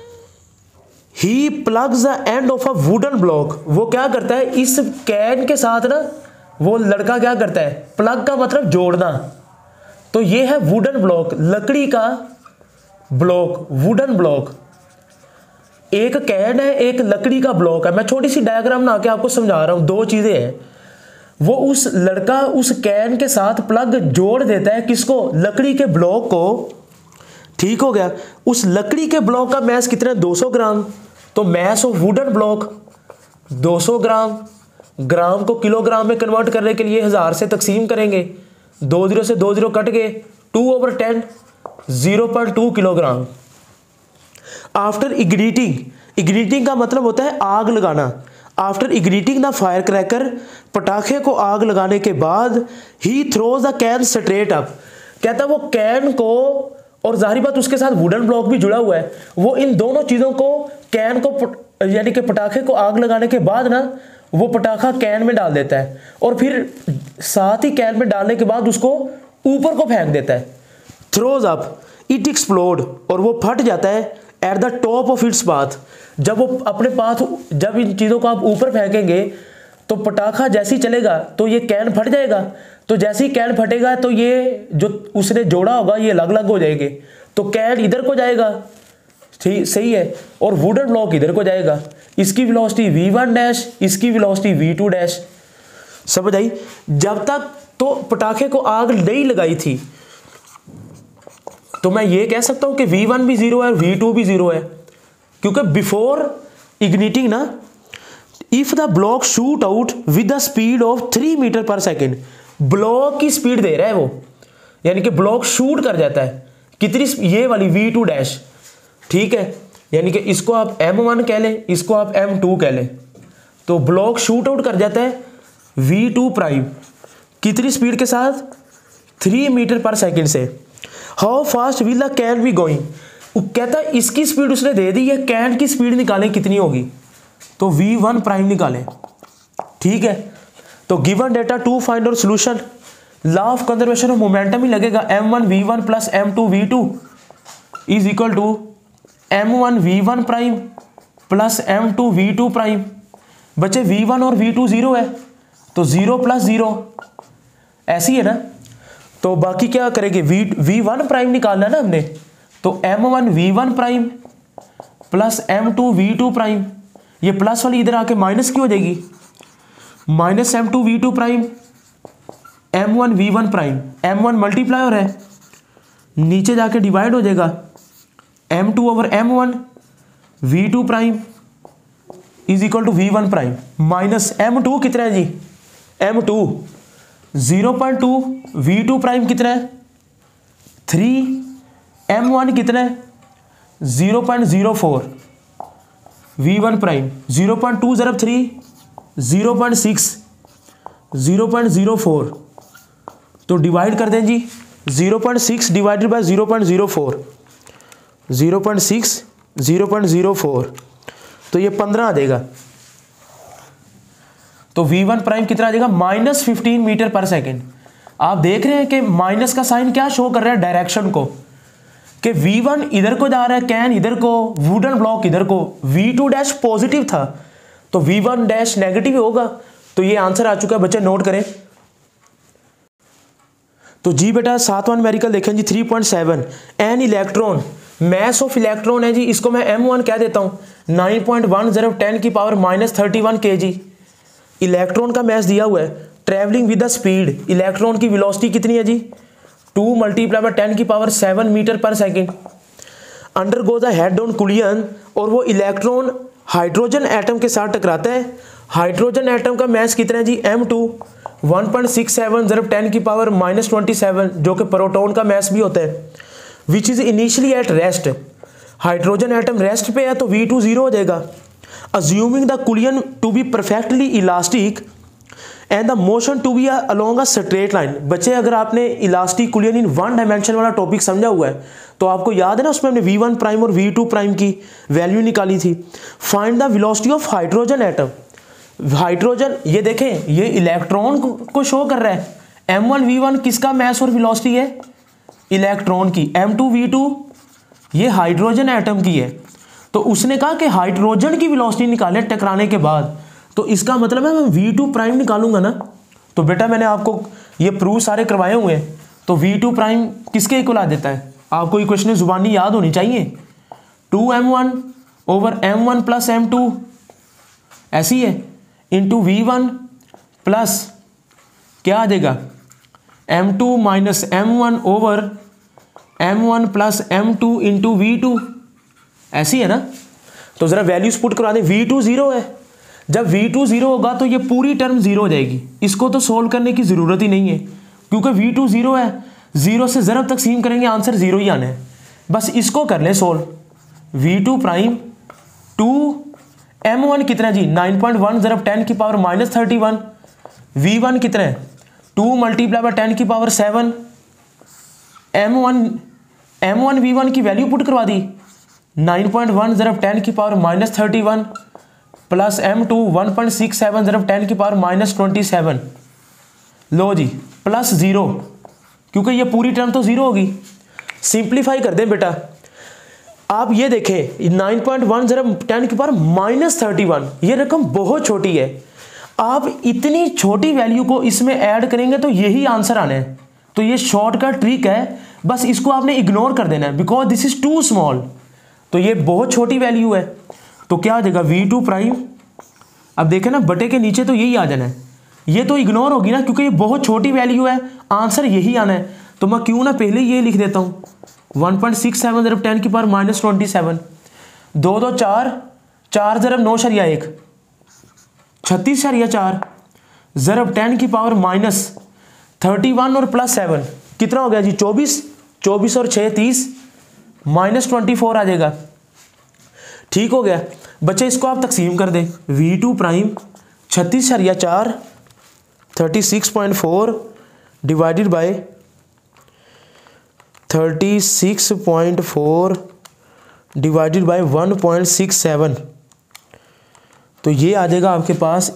he plugs the end of a wooden block, वो क्या करता है इस कैन के साथ ना, वो लड़का क्या करता है, प्लग का मतलब जोड़ना। तो ये है वुडन ब्लॉक, लकड़ी का ब्लॉक, वुडन ब्लॉक। एक कैन है, एक लकड़ी का ब्लॉक है। मैं छोटी सी डायग्राम बना के आपको समझा रहा हूं, दो चीजें हैं। वो उस लड़का उस कैन के साथ प्लग जोड़ देता है, किसको, लकड़ी के ब्लॉक को, ठीक हो गया। उस लकड़ी के ब्लॉक का मैस कितना है, 200 ग्राम। तो mass of wooden block 200 gram. Gram को किलोग्राम में कन्वर्ट करने के लिए 1000 से तकसीम करेंगे, 2 0 से 2 0 कट गए, 2/10 0.2 किलोग्राम। आफ्टर इग्निटिंग, इग्निटिंग का मतलब होता है आग लगाना। After igniting the fire cracker, पटाखे को आग लगाने के बाद, he throws the can straight up, कहता है वो कैन को, और जाहिर बात उसके साथ वुडन ब्लॉक भी जुड़ा हुआ है, वो इन दोनों चीज़ों को, कैन को यानी कि पटाखे को आग लगाने के बाद ना वो पटाखा कैन में डाल देता है और फिर साथ ही कैन में डालने के बाद उसको ऊपर को फेंक देता है। थ्रोज अप, इट एक्सप्लोड, और वो फट जाता है at the top of its path. जब वो अपने पाथ, जब इन चीज़ों को आप ऊपर फेंकेंगे तो पटाखा जैसे ही चलेगा तो ये कैन फट जाएगा, तो जैसे ही कैन फटेगा तो ये जो उसने जोड़ा होगा ये अलग अलग हो जाएंगे, तो कैन इधर को जाएगा, ठीक सही है, और वुडन ब्लॉक इधर को जाएगा। इसकी वेलोसिटी v1 डैश, इसकी वेलोसिटी v2 डैश। समझ आई? जब तक तो पटाखे को आग नहीं लगाई थी तो मैं ये कह सकता हूं कि v1 भी 0 है और v2 भी 0 है, क्योंकि बिफोर इग्निटिंग ना, if the block shoot out with the speed of 3 metre पर सेकेंड, ब्लॉक की स्पीड दे रहा है वो, यानी कि ब्लॉक शूट कर जाता है कितनी, ये वाली v2 डैश, ठीक है, यानी कि इसको आप m1 कह लें, इसको आप m2 कह लें, तो ब्लॉक शूट आउट कर जाता है v2 प्राइम कितनी स्पीड के साथ, 3 मीटर पर सेकेंड से। How fast will the can be going, कहता है इसकी स्पीड उसने दे दी है, कैन की स्पीड निकालें कितनी होगी, तो v1 प्राइम निकालें, ठीक है। तो गिवन डेटा टू फाइंड और solution, law of conservation of momentum ही लगेगा, m1 v1 plus m2 v2 is equal to m1 v1 prime plus m2 v2 prime. बच्चे v1 और v2 0 है तो 0 प्लस 0 ऐसी है ना, तो बाकी क्या करेंगे, v1 प्राइम निकालना है ना हमने, तो m1 v1 prime plus m2 v2 prime, ये प्लस वाली इधर आके माइनस की हो जाएगी, minus m2 v2 prime m1 v1 prime, m1 multiply है नीचे जाके डिवाइड हो जाएगा, m2 over m1 v2 prime is equal to v1 prime minus m2 कितना है जी, m2 0.2, v2 प्राइम कितना है 3, m1 कितना है 0.04, v1 प्राइम 0.2 ज़रब 3 0.6, 0.04, तो डिवाइड कर दें जी, 0.6 डिवाइडेड बाय 0.04, 0.6 0.04, तो ये 15 आ जाएगा, तो v1 प्राइम कितना आ जाएगा -15 मीटर पर सेकेंड। आप देख रहे हैं कि माइनस का साइन क्या शो कर रहा है, डायरेक्शन को, कि v1 इधर को जा रहा है, कैन इधर को, वुडन ब्लॉक इधर को, v2 डैश पॉजिटिव था तो v1 डैश नेगेटिव होगा, तो ये आंसर आ चुका है बच्चे, नोट करें। तो जी बेटा 7वां न्यूमेरिकल देखें जी 3.7, an electron, mass of electron है जी, इसको मैं m1 कह देता हूँ, 9.1 ज़रब 10 की पावर -31 kg इलेक्ट्रॉन का मैस दिया हुआ है, travelling with the speed, electron की वेलोसिटी कितनी है जी 2 × 10 की पावर 7 मीटर पर second, undergoes a head on collision, और वो इलेक्ट्रॉन हाइड्रोजन एटम के साथ टकराता है, हाइड्रोजन एटम का मैस कितना है जी m2 1.67 ज़रब 10 की पावर -27, जो कि प्रोटॉन का मैस भी होता है, which is initially at rest, hydrogen atom rest पे है तो v2 0 हो जाएगा। Assuming the collision to be perfectly elastic and the motion to be along a straight line. बच्चे अगर आपने इलास्टिक कुलियन इन 1 डायमेंशन वाला टॉपिक समझा हुआ है तो आपको याद है ना, उसमें हमने v1 प्राइम और v2 प्राइम की वैल्यू निकाली थी। Find the velocity of hydrogen atom, hydrogen ये देखें ये इलेक्ट्रॉन को शो कर रहा है, m1 v1 किसका मैस और वेलोसिटी है, इलेक्ट्रॉन की, m2 v2 ये हाइड्रोजन एटम की है, तो उसने कहा कि हाइड्रोजन की वेलोसिटी निकाले टकराने के बाद, तो इसका मतलब है मैं v2 प्राइम निकालूंगा ना, तो बेटा मैंने आपको ये प्रूफ सारे करवाए हुए हैं, तो v2 प्राइम किसके इक्वल आ देता है, आपको इक्वेशन जुबानी याद होनी चाहिए, 2m1 over m1 plus m2 ऐसी है इंटू v1 प्लस क्या आ जाएगा m2 minus m1 over m1 plus m2 into v2 ऐसी है ना। तो ज़रा वैल्यूज पुट करवा दें, v2 0 है, जब v2 0 होगा तो ये पूरी टर्म 0 हो जाएगी, इसको तो सोल्व करने की ज़रूरत ही नहीं है क्योंकि v2 0 है, 0 से ज़रब तकसीम करेंगे आंसर 0 ही आना है, बस इसको कर लें सोल्व, v2 प्राइम m1 कितना है जी 9.1 ज़रा 10 की पावर -31। v1 कितना है 2 मल्टीप्लाई बाय 10 की पावर 7। m1 v1 की वैल्यू पुट करवा दी 9.1 ज़रा 10 की पावर -31 प्लस m2 1.67 ज़रा 10 की पावर -27। लो जी प्लस 0, क्योंकि ये पूरी टर्म तो 0 होगी। सिंप्लीफाई कर दें बेटा, आप ये देखें 9.1 ज़रा 10 की पावर -31, ये रकम बहुत छोटी है। आप इतनी छोटी वैल्यू को इसमें ऐड करेंगे तो यही आंसर आना है। तो ये शॉर्टकट ट्रिक है, बस इसको आपने इग्नोर कर देना है because this is too small. तो ये बहुत छोटी वैल्यू है, तो क्या आ जाएगा v2 प्राइम। अब देखें ना बटे के नीचे तो यही आ जाना है, ये तो इग्नोर होगी ना क्योंकि ये बहुत छोटी वैल्यू है, आंसर यही आना है। तो मैं क्यों ना पहले ये लिख देता हूँ 1.67 ज़रब 10 की पावर -27। 2 2 4, 4 ज़रब 9 शरिया 1, 36 शरिया 4 ज़रब 10 की पावर -31 और +7 कितना हो गया जी 24। 24 और 6 30, -24 आ जाएगा। ठीक हो गया बच्चे, इसको आप तकसीम कर दें। v2 प्राइम 36 शरिया 4 36.4 डिवाइडेड बाय 36.4 डिवाइडेड बाय 1.67, तो ये आ जाएगा आपके पास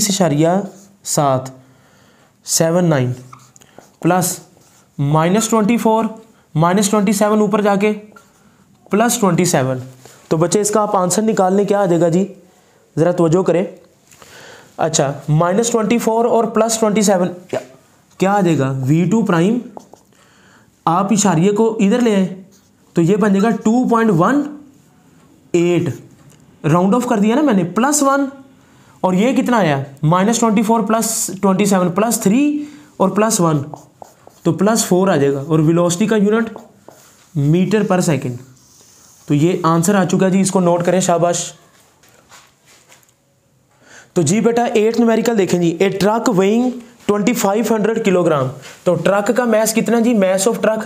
21.779 प्लस -24 -27 ऊपर जाके +27। तो बच्चे इसका आप आंसर निकालने क्या आ जाएगा जी, ज़रा तवज्जो करें। अच्छा -24 और +27 क्या आ जाएगा v2 प्राइम, आप इशारिये को इधर ले आए तो ये बन जाएगा 2.18, राउंड ऑफ कर दिया ना मैंने, +1 और ये कितना आया -24 +27 +3 और +1 तो +4 आ जाएगा। और वेलोसिटी का यूनिट मीटर पर सेकंड। तो ये आंसर आ चुका है जी, इसको नोट करें, शाबाश। तो जी बेटा 8 न्यूमेरिकल देखें जी। ए ट्रक वेइंग 2500 किलोग्राम, तो ट्रक का मैस कितना जी, मैस ऑफ ट्रक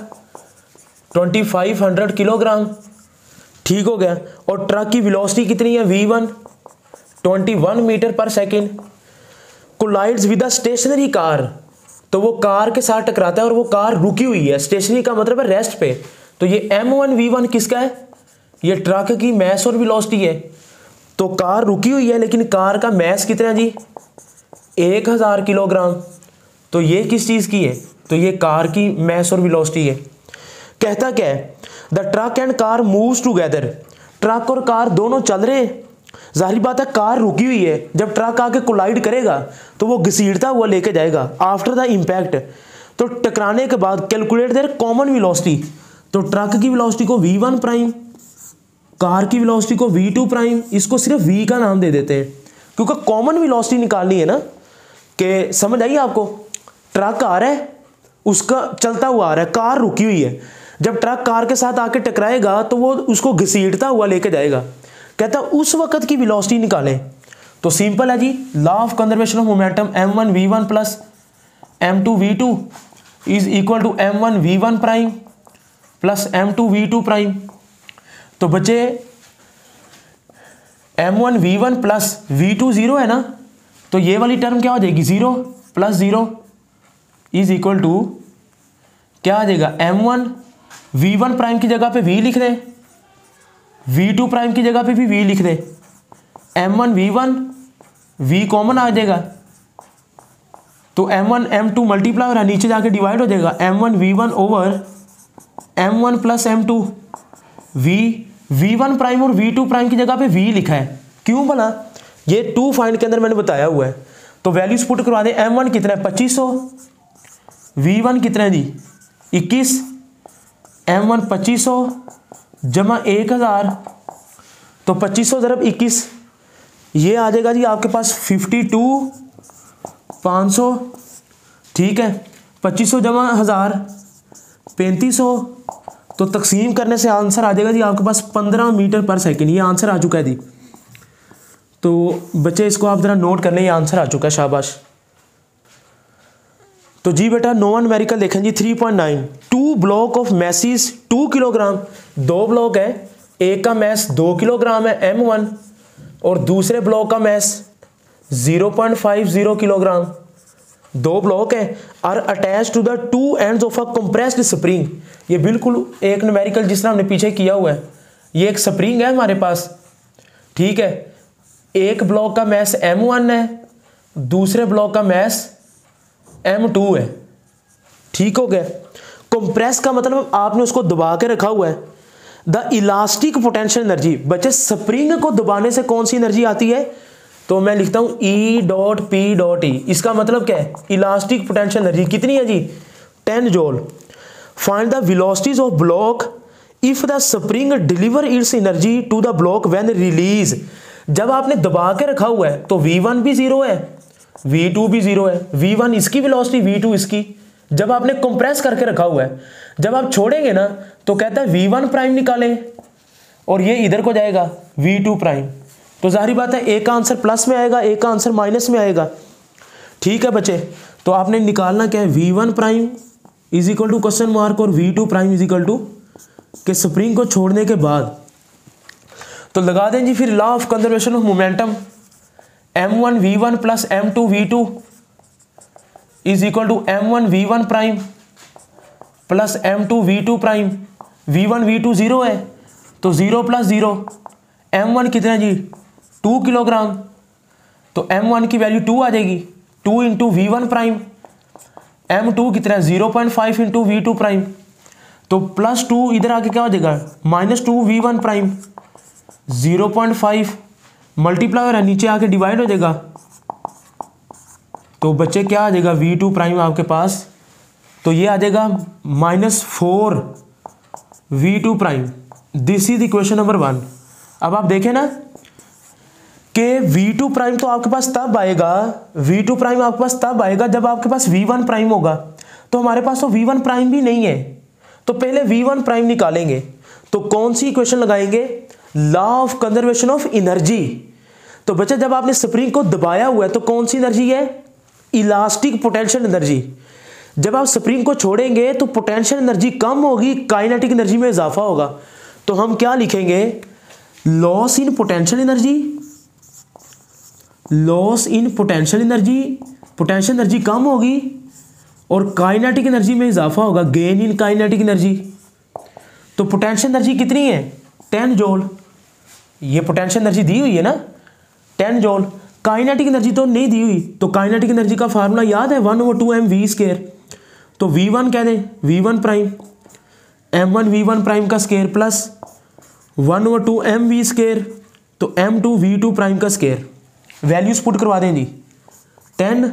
2500 किलोग्राम। ठीक हो गया। और ट्रक की वेलोसिटी कितनी है v1 21 मीटर पर second. Collides with a stationary car, तो वो कार के साथ टकराता है और वो कार रुकी हुई है, स्टेशनरी का मतलब है रेस्ट पे। तो ये m1 v1 किसका है, ये ट्रक की मैस और वेलोसिटी है। तो कार रुकी हुई है लेकिन कार का मैस कितना है जी 1000 किलोग्राम। तो ये किस चीज़ की है, तो ये कार की मैस और वेलोसिटी है। कहता क्या है, the truck and car moves together, truck और कार दोनों चल रहे हैं। जाहिर बात है कार रुकी हुई है, जब ट्रक आके कोलाइड करेगा तो वो घसीटता हुआ लेके जाएगा आफ्टर द इम्पैक्ट। तो टकराने के बाद कैलकुलेट देयर कॉमन वेलोसिटी, तो ट्रक की वेलोसिटी को v1 प्राइम, कार की वेलोसिटी को v2 प्राइम, इसको सिर्फ v का नाम दे देते हैं क्योंकि कॉमन वेलोसिटी निकालनी है ना। कि समझ आइए आपको, ट्रक आ रहा है, उसका चलता हुआ आ रहा है, कार रुकी हुई है, जब ट्रक कार के साथ आके टकराएगा तो वो उसको घसीटता हुआ लेके जाएगा। कहता उस वक्त की वेलोसिटी निकालें। तो सिंपल है जी, law of conservation of momentum m1 v1 plus m2 v2 is equal to m1 v1 prime plus m2 v2 prime. तो बच्चे m1 v1 प्लस v2 0 है ना, तो ये वाली टर्म क्या हो जाएगी 0 प्लस 0 इज इक्वल टू क्या आ जाएगा m1 v1 प्राइम की जगह पे v लिख दें, v2 प्राइम की जगह पे भी v लिख दें, m1 v1 v कॉमन आ जाएगा तो m1 m2 मल्टीप्लाई हो रहा है, नीचे जाके डिवाइड हो जाएगा m1 v1 over m1 plus m2 v1 prime और v2 प्राइम की जगह पे v लिखा है। क्यों भला, ये 2 फाइंड के अंदर मैंने बताया हुआ है। तो वैल्यूज पुट करवा दें, m1 कितना है 2500, v1 कितना है जी 21, m1 2500 जमा 1000, तो 2500 ज़रब 21 ये आ जाएगा जी आपके पास 52,500। ठीक है, 2500 जमा 1000 3500, तो तकसीम करने से आंसर आ जाएगा जी आपके पास 15 मीटर पर सेकंड। ये आंसर आ चुका है जी। तो बच्चे इसको आप ज़रा नोट कर लें, ये आंसर आ चुका है, शाबाश। तो जी बेटा नोवा न्यूमेरिकल देखें जी 3.9, 2 block of masses 2 kilogram, 2 block है एक का मैस 2 किलोग्राम है M1 और दूसरे ब्लॉक का मैस 0.50 किलोग्राम। दो ब्लॉक हैं are attached to the two ends of a compressed spring. ये बिल्कुल एक न्यूमेरिकल जिस तरह हमने पीछे किया हुआ है, ये एक स्प्रिंग है हमारे पास, ठीक है। एक ब्लॉक का मैस M1 है, दूसरे ब्लॉक का मैस M2 है, ठीक हो गया। कंप्रेस का मतलब आपने उसको दबा के रखा हुआ है। द इलास्टिक पोटेंशियल एनर्जी, बच्चे स्प्रिंग को दबाने से कौन सी एनर्जी आती है, तो मैं लिखता हूं E.P.E। इसका मतलब क्या है, इलास्टिक पोटेंशियल एनर्जी कितनी है जी, 10 joule. Find the velocities of block if the spring deliver its energy to the block when release. जब आपने दबा के रखा हुआ है तो V1 भी 0 है, V2 भी 0 है, V1 इसकी वेलोसिटी, V2 इसकी। जब आपने कंप्रेस करके रखा हुआ है, जब आप छोड़ेंगे ना तो कहता है V1 प्राइम निकालें और ये इधर को जाएगा V2 प्राइम। तो जाहिर बात है एक का आंसर प्लस में आएगा, एक का आंसर माइनस में आएगा, ठीक है बच्चे। तो आपने निकालना क्या है, V1 prime is equal to question mark और V2 prime is equal to के स्प्रिंग को छोड़ने के बाद। तो लगा दें जी फिर law of conservation of momentum, M1 V1 plus M2 V2 is equal to M1 V1 prime plus M2 V2 prime. V1 V2 0 है तो 0 प्लस 0, M1 कितना है जी 2 किलोग्राम, तो M1 की वैल्यू 2 आ जाएगी, 2 इंटू V1 प्राइम। M2 कितना है 0.5 इंटू V2 प्राइम, तो प्लस 2 इधर आके क्या हो जाएगा -2 V1 प्राइम, 0.5 मल्टीप्लाई हो रहा है नीचे आके डिवाइड हो जाएगा। तो बच्चे क्या आ जाएगा V2 प्राइम आपके पास, तो ये आ जाएगा -4 V2 prime. This is equation number 1। अब आप देखें ना कि V2 प्राइम तो आपके पास तब आएगा, V2 प्राइम आपके पास तब आएगा जब आपके पास V1 प्राइम होगा। तो हमारे पास तो V1 प्राइम भी नहीं है, तो पहले V1 प्राइम निकालेंगे। तो कौन सी इक्वेशन लगाएंगे, law of conservation of energy. तो बच्चे जब आपने स्प्रिंग को दबाया हुआ है तो कौन सी एनर्जी है, इलास्टिक पोटेंशियल एनर्जी। जब आप स्प्रिंग को छोड़ेंगे तो पोटेंशियल एनर्जी कम होगी, काइनेटिक एनर्जी में इजाफा होगा। तो हम क्या लिखेंगे, loss in potential energy, loss in potential energy, potential energy कम होगी और काइनेटिक एनर्जी में इजाफा होगा, गेन इन काइनेटिक एनर्जी। तो पोटेंशियल एनर्जी कितनी है 10 जूल, ये पोटेंशियल एनर्जी दी हुई है ना 10 जूल। काइनेटिक एनर्जी तो नहीं दी हुई, तो काइनेटिक एनर्जी का फार्मूला याद है 1/2mv²। तो V1 कह दें V1 prime, M1 V1 prime का स्केयर प्लस 1/2mv², तो M2 V2 प्राइम का स्केयर। वैल्यूज पुट करवा दें जी, 10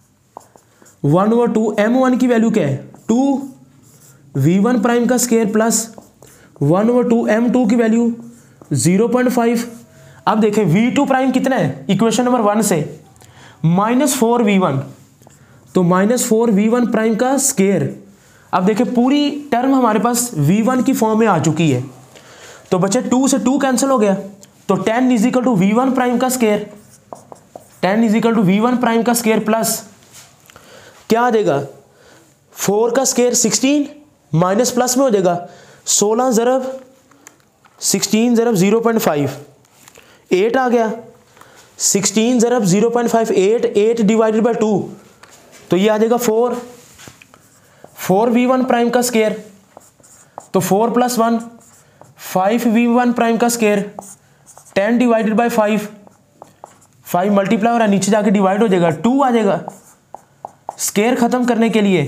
1/2 M1 की वैल्यू क्या है 2, V1 प्राइम का स्केयर प्लस 1/2 M2 की वैल्यू 0.5। अब देखें V2 प्राइम कितना है इक्वेशन नंबर 1 से, -4 V1, तो -4 V1 प्राइम का स्केयर। अब देखें पूरी टर्म हमारे पास V1 की फॉर्म में आ चुकी है, तो बच्चे 2 से 2 कैंसिल हो गया, तो 10 is equal to V1 prime का square, 10 is equal to V1 prime का स्केयर प्लस क्या आ जाएगा 4 का स्केयर 16 माइनस प्लस में हो जाएगा 16 ज़रब 16 ज़रब 0.5, 8 आ गया, 16 ज़रब 0.5 8 डिवाइडेड बाई 2, तो ये आ जाएगा 4 V1 प्राइम का स्केयर, तो 4 + 1 5 V1 प्राइम का स्केयर, 10 डिवाइडेड बाई 5 मल्टीप्लाई हो रहा है नीचे जाके डिवाइड हो जाएगा 2 आ जाएगा। स्केयर खत्म करने के लिए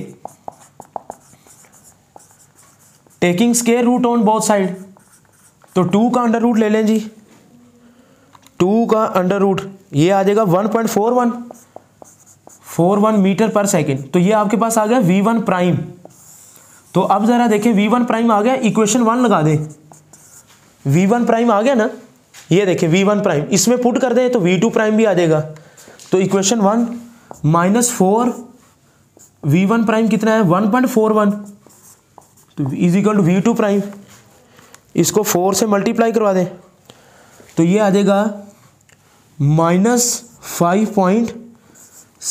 taking square root on both side, तो 2 का अंडर रूट ले लें जी, 2 का अंडर रूट ये आ जाएगा 1.41 मीटर पर सेकेंड। तो ये आपके पास आ गया V1 प्राइम। तो अब जरा देखें V1 प्राइम आ गया, इक्वेशन 1 लगा दें, V1 प्राइम आ गया ना, ये देखें V1 प्राइम इसमें पुट कर दें तो V2 प्राइम भी आ जाएगा। तो इक्वेशन 1 -4 V1 प्राइम कितना है 1.41, तो is equal to V2 prime, इसको 4 से मल्टीप्लाई करवा दें तो ये आ जाएगा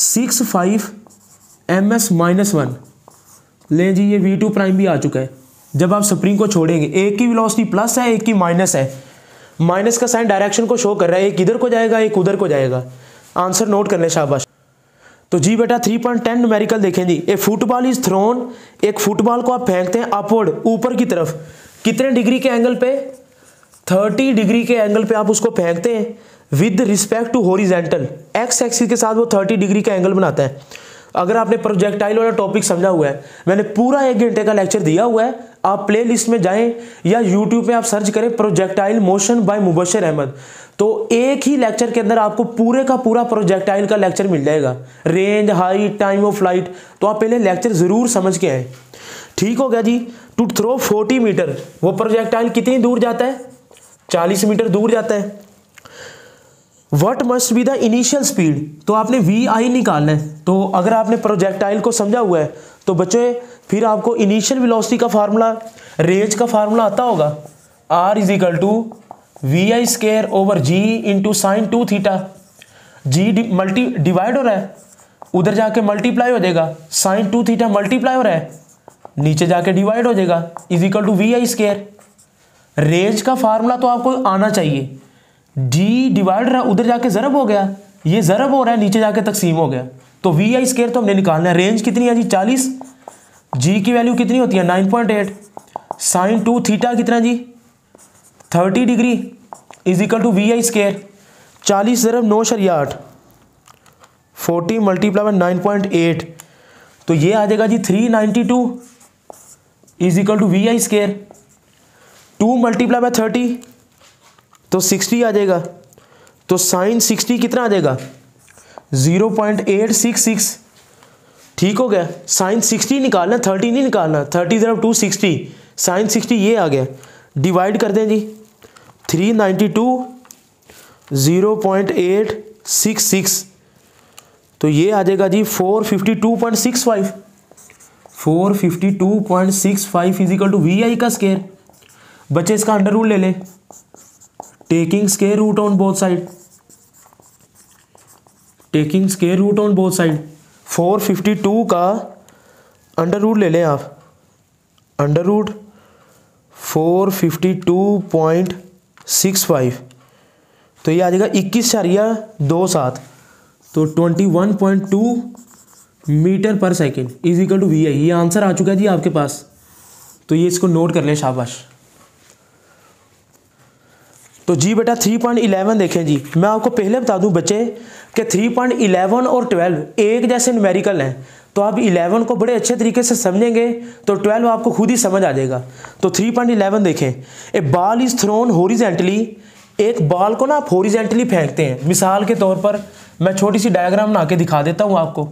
-5.65 ms -1। लें जी ये V2 प्राइम भी आ चुका है। जब आप स्प्रिंग को छोड़ेंगे, एक की वेलोसिटी प्लस है, एक की माइनस है। माइनस का साइन डायरेक्शन को शो कर रहा है, एक इधर को जाएगा, एक उधर को जाएगा। आंसर नोट कर ले, शाबाश। तो जी बेटा 3.10 न्यूमेरिकल देखें जी। ए फुटबॉल इज थ्रोन, एक फुटबॉल को आप फेंकते हैं अपवर्ड, ऊपर की तरफ, कितने डिग्री के एंगल पे? 30 डिग्री के एंगल पे आप उसको फेंकते हैं with respect to horizontal, x axis के साथ वो 30 डिग्री का एंगल बनाता है। अगर आपने प्रोजेक्टाइल वाला टॉपिक समझा हुआ है, मैंने पूरा 1 घंटे का लेक्चर दिया हुआ है, आप प्ले लिस्ट में जाएं या यूट्यूब पे आप सर्च करें projectile motion by Mubashar Ahmad, तो एक ही लेक्चर के अंदर आपको पूरे का पूरा प्रोजेक्टाइल का लेक्चर मिल जाएगा, range, height, time of flight. तो आप पहले लेक्चर जरूर समझ के आए। ठीक हो गया जी। टू थ्रो 40 मीटर, वो प्रोजेक्टाइल कितनी दूर जाता है? 40 मीटर दूर जाता है। What must be the initial speed, तो आपने वी आई निकालना है। तो अगर आपने प्रोजेक्टाइल को समझा हुआ है तो बच्चे फिर आपको इनिशियल वेलोसिटी का फार्मूला, रेंज का फार्मूला आता होगा, R is equal to we i square over g into sine 2 theta. G multi divide हो रहा है, उधर जाके मल्टीप्लाई हो जाएगा, साइन 2 थीटा मल्टीप्लाई हो रहा है, नीचे जाके डिवाइड हो जाएगा, is equal to we i square. Range का फार्मूला तो आपको आना चाहिए, जी डिवाइड रहा, उधर जाके ज़रब हो गया, ये ज़रब हो रहा है, नीचे जाके तकसीम हो गया, तो वी आई स्क्वायर तो हमने निकालना है। रेंज कितनी है जी? 40। जी की वैल्यू कितनी होती है? 9.8। साइन 2 थीटा कितना जी? 30 degree is equal to we i square. 40 ज़रब 9.8, 40 मल्टीप्लाई बाय 9.8, तो ये आ जाएगा जी 392 is equal to we i square. 2 multiply by 30 तो 60 आ जाएगा, तो साइन 60 कितना आ जाएगा? 0.866। ठीक हो गया। साइन 60 निकालना, 30 नहीं निकालना, 30 ज़रब 2 60, साइन 60 ये आ गया। डिवाइड कर दें जी, 392 0.866, तो ये आ जाएगा जी 452.65। 452.65 is equal to we i का स्क्वायर। बच्चे इसका अंडर रूट ले लें, taking square root on both side, taking square root on both side. 452 का अंडर रूट ले लें आप, अंडर रूट 452.65, तो ये आ जाएगा 21.27, तो 21.2 मीटर पर second is equal to we i. ये आंसर आ चुका है जी आपके पास, तो ये इसको नोट कर लें, शाबाश। तो जी बेटा 3.11 देखें जी। मैं आपको पहले बता दूं बच्चे कि 3.11 और 12 एक जैसे न्यूमेरिकल हैं, तो आप 11 को बड़े अच्छे तरीके से समझेंगे तो 12 आपको खुद ही समझ आ जाएगा। तो 3.11 देखें। A ball is thrown horizontally, एक बॉल को ना आप हॉरिजेंटली फेंकते हैं। मिसाल के तौर पर मैं छोटी सी डायग्राम बना के दिखा देता हूँ आपको।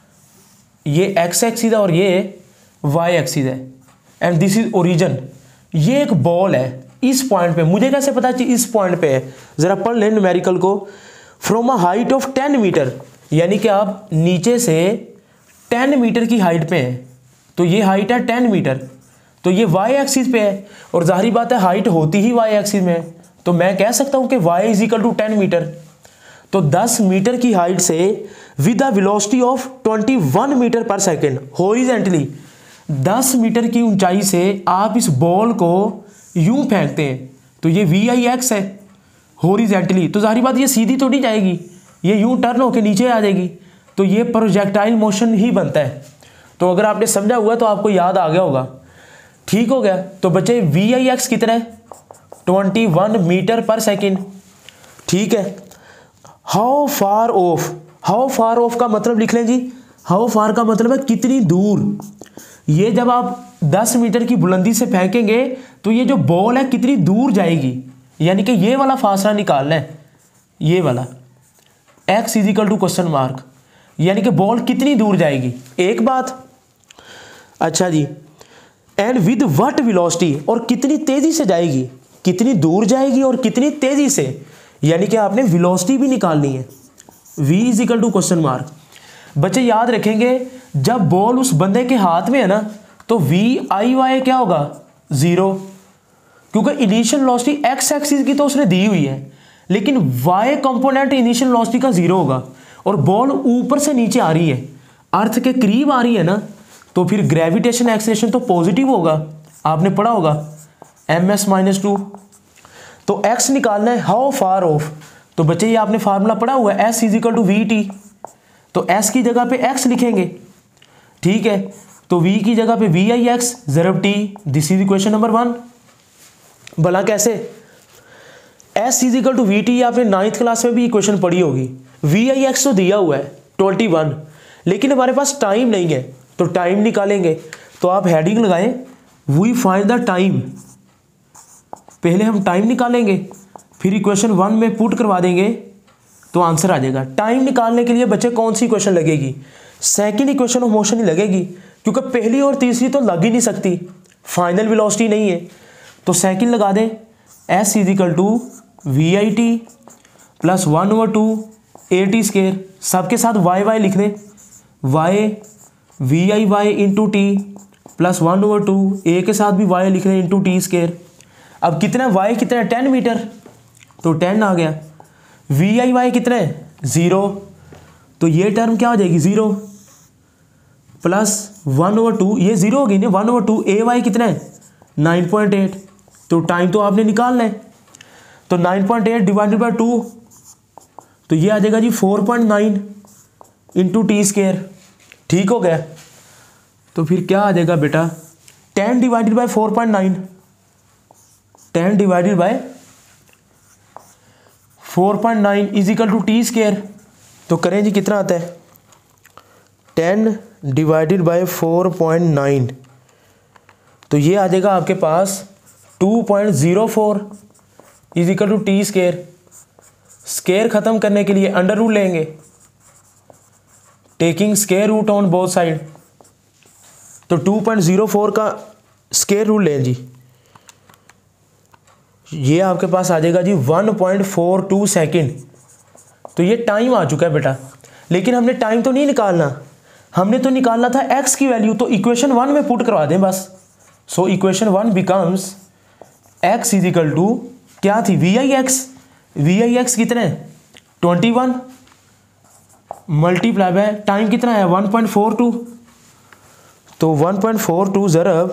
ये एक्स एक्सिस है और ये वाई एक्सिस है, एंड दिस इज ओरिजिन। ये एक बॉल है इस पॉइंट पे, मुझे कैसे पता चाहिए इस पॉइंट पे है? जरा पढ़ लें न्यूमेरिकल को। From a height of 10 meter, यानी कि आप नीचे से 10 मीटर की हाइट पे हैं, तो ये हाइट है 10 मीटर, तो ये वाई एक्सिस पे है, और जाहिर बात है हाइट होती ही वाई एक्सिस में है, तो मैं कह सकता हूं कि y is equal to 10 meter. तो 10 मीटर की हाइट से with a velocity of 21 metre पर सेकेंड हॉरिजेंटली, 10 मीटर की ऊंचाई से आप इस बॉल को यूं फेंकते हैं, तो ये वी आई एक्स है हॉरिजेंटली, तो जाहिर बात ये सीधी तो नहीं जाएगी, ये यूं टर्न होकर नीचे आ जाएगी, तो ये प्रोजेक्टाइल मोशन ही बनता है। तो अगर आपने समझा हुआ तो आपको याद आ गया होगा। ठीक हो गया। तो बच्चे वी आई एक्स कितना है? 21 मीटर पर सेकेंड। ठीक है। How far off, how far off का मतलब लिख लें जी। हाउ फार का मतलब है कितनी दूर। ये जब आप 10 मीटर की बुलंदी से फेंकेंगे तो ये जो बॉल है कितनी दूर जाएगी, यानी कि ये वाला फासला निकालना है, ये वाला x is equal to question mark, यानी कि बॉल कितनी दूर जाएगी। एक बात। अच्छा जी, एंड विद व्हाट वेलोसिटी, और कितनी तेजी से जाएगी, कितनी दूर जाएगी और कितनी तेजी से, यानी कि आपने वेलोसिटी भी निकालनी है। v is equal to question mark. बच्चे याद रखेंगे जब बॉल उस बंदे के हाथ में है ना, तो वी आई वाई क्या होगा? 0, क्योंकि इनिशियल वेलोसिटी एक्स एक्सिस की तो उसने दी हुई है, लेकिन वाई कंपोनेंट इनिशियल वेलोसिटी का 0 होगा, और बॉल ऊपर से नीचे आ रही है, अर्थ के करीब आ रही है ना, तो फिर ग्रेविटेशन एक्सेलरेशन तो पॉजिटिव होगा, आपने पढ़ा होगा ms-2। तो x निकालना है, हाउ फार ऑफ। तो बच्चे ये आपने फार्मूला पढ़ा हुआ है s is equal to v t. तो s की जगह पे x लिखेंगे, ठीक है। तो v की जगह पे वी आई एक्स ज़रब t। This is equation number 1। भला कैसे? s is equal to v t आपने 9th क्लास में भी इक्वेशन पढ़ी होगी। वी आई एक्स तो दिया हुआ है 21, लेकिन हमारे पास टाइम नहीं है, तो टाइम निकालेंगे। तो आप हेडिंग लगाएं, वी फाइंड द टाइम। पहले हम टाइम निकालेंगे, फिर इक्वेशन 1 में पुट करवा देंगे तो आंसर आ जाएगा। टाइम निकालने के लिए बच्चे कौन सी इक्वेशन लगेगी? सेकंड इक्वेशन ऑफ मोशन ही लगेगी, क्योंकि पहली और तीसरी तो लग ही नहीं सकती, फाइनल वेलोसिटी नहीं है। तो सेकंड लगा दें, s is equal to we i t plus 1/2 a t square. सबके साथ वाई वाई लिख दें, y v i y into T plus 1/2 a के साथ भी वाई लिख दें इंटू टी स्केयर। अब कितना वाई कितना है? 10 मीटर, तो 10 आ गया। वी आई वाई कितना है? 0, तो ये टर्म क्या हो जाएगी? 0 प्लस 1/2, ये 0 हो गई ना। 1/2 ए वाई कितना है? 9.8। तो टाइम तो आपने निकालना है, तो 9.8 डिवाइडेड बाई 2, तो ये आ जाएगा जी 4.9 इंटू टी स्केयर। ठीक हो गया। तो फिर क्या आ जाएगा बेटा? 10 divided by 4.9, 10 divided by 4.9 is equal to t square. तो करें जी, कितना आता है? 10 डिवाइडेड बाय 4.9, तो ये आ जाएगा आपके पास 2.04 is equal to t square. Square खत्म करने के लिए अंडर रूट लेंगे, taking square root on both side. तो 2.04 का स्केयर रूट लें जी, ये आपके पास आ जाएगा जी 1.42 सेकेंड। तो ये टाइम आ चुका है बेटा, लेकिन हमने टाइम तो नहीं निकालना, हमने तो निकालना था x की वैल्यू। तो इक्वेशन 1 में पुट करवा दें बस। So equation 1 becomes x is equal to क्या थी? V i x. V i x कितना है? 21 मल्टीप्लाई बाय टाइम कितना है? 1.42। तो 1.42 ज़रब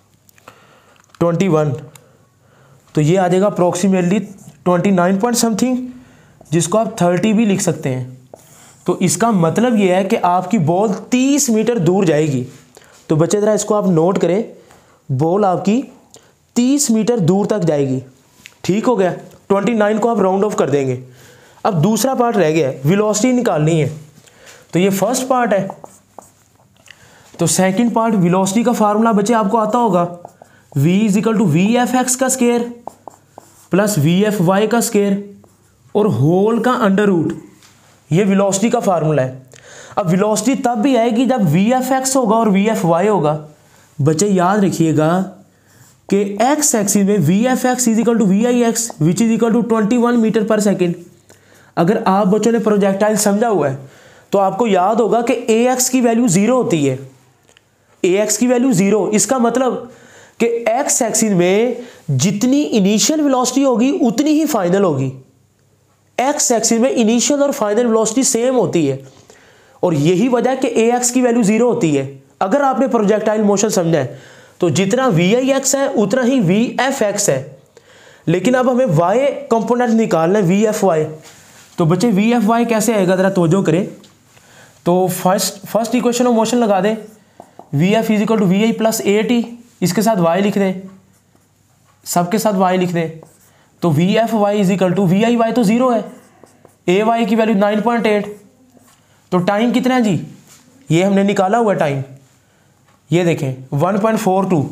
21, तो ये आ जाएगा अप्रोक्सीमेटली 29 पॉइंट समथिंग, जिसको आप 30 भी लिख सकते हैं। तो इसका मतलब ये है कि आपकी बॉल 30 मीटर दूर जाएगी। तो बच्चे ज़रा इसको आप नोट करें, बॉल आपकी 30 मीटर दूर तक जाएगी। ठीक हो गया। 29 को आप राउंड ऑफ कर देंगे। अब दूसरा पार्ट रह गया है, वेलोसिटी निकालनी है। तो ये फर्स्ट पार्ट है। तो सेकंड पार्ट वेलोसिटी का फार्मूला बच्चे आपको आता होगा, v is equal to v f x का square plus v f y का स्केयर और होल का अंडर रूट। ये वेलोसिटी का फार्मूला है। अब वेलोसिटी तब भी आएगी जब वी एफ एक्स होगा और वी एफ वाई होगा। बच्चे याद रखिएगा कि एक्स एक्सिस में v f x is equal to we i x which is equal to 21 metre पर सेकेंड। अगर आप बच्चों ने प्रोजेक्टाइल समझा हुआ है तो आपको याद होगा कि ए एक्स की वैल्यू 0 होती है। ए एक्स की वैल्यू 0, इसका मतलब कि एक्स एक्सिस में जितनी इनिशियल वेलोसिटी होगी उतनी ही फाइनल होगी। एक्स एक्सिस में इनिशियल और फाइनल वेलोसिटी सेम होती है, और यही वजह है कि ए एक्स की वैल्यू 0 होती है। अगर आपने प्रोजेक्टाइल मोशन समझा है तो जितना वी आई एक्स है उतना ही वी एफ एक्स है। लेकिन अब हमें वाई कंपोनेंट निकालना है, वी एफ वाई। तो बच्चे वी एफ वाई कैसे आएगा, जरा तवज्जो करें। तो फर्स्ट इक्वेशन ऑफ मोशन लगा दें, v f is equal to we I plus A t, इसके साथ वाई लिख दें, सबके साथ वाई लिख दें। तो v f y is equal to we i y तो 0 है, ए वाई की वैल्यू 9.8। तो टाइम कितना है जी, ये हमने निकाला हुआ टाइम, ये देखें 1.42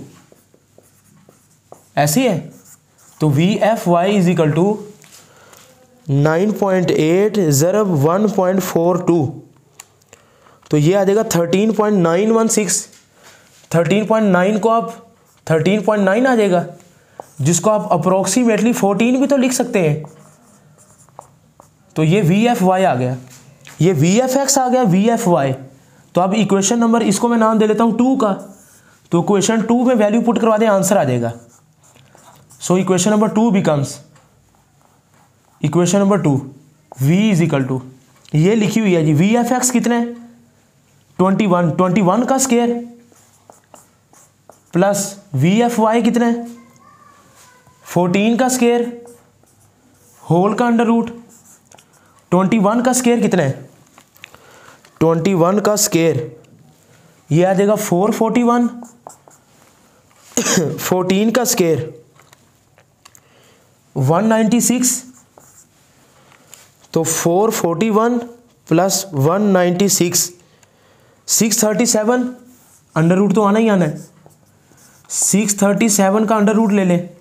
ऐसी है। तो v f y is equal to 9.8 ज़रब 1.42, तो ये आ जाएगा 13.916। 13.9 को आप 13.9 आ जाएगा, जिसको आप अप्रोक्सीमेटली 14 भी तो लिख सकते हैं। तो ये वी एफ वाई आ गया, ये वी एफ एक्स आ गया, वी एफ वाई। तो अब इक्वेशन नंबर, इसको मैं नाम दे लेता हूँ 2 का। तो इक्वेशन 2 में वैल्यू पुट करवा दें, आंसर आ जाएगा। So equation number 2 becomes, equation number 2 v is equal to, ये लिखी हुई है जी, वी एफ एक्स कितना है 21 का स्केयर प्लस VFY कितना है 14 का स्क्वायर होल का अंडर रूट 21 का स्क्वायर कितना है 21 का स्क्वायर ये आ जाएगा 441 14 का स्क्वायर 196 तो 441 प्लस 196 637 अंडर रूट तो आना ही आना है 637 का अंडर रूट ले लें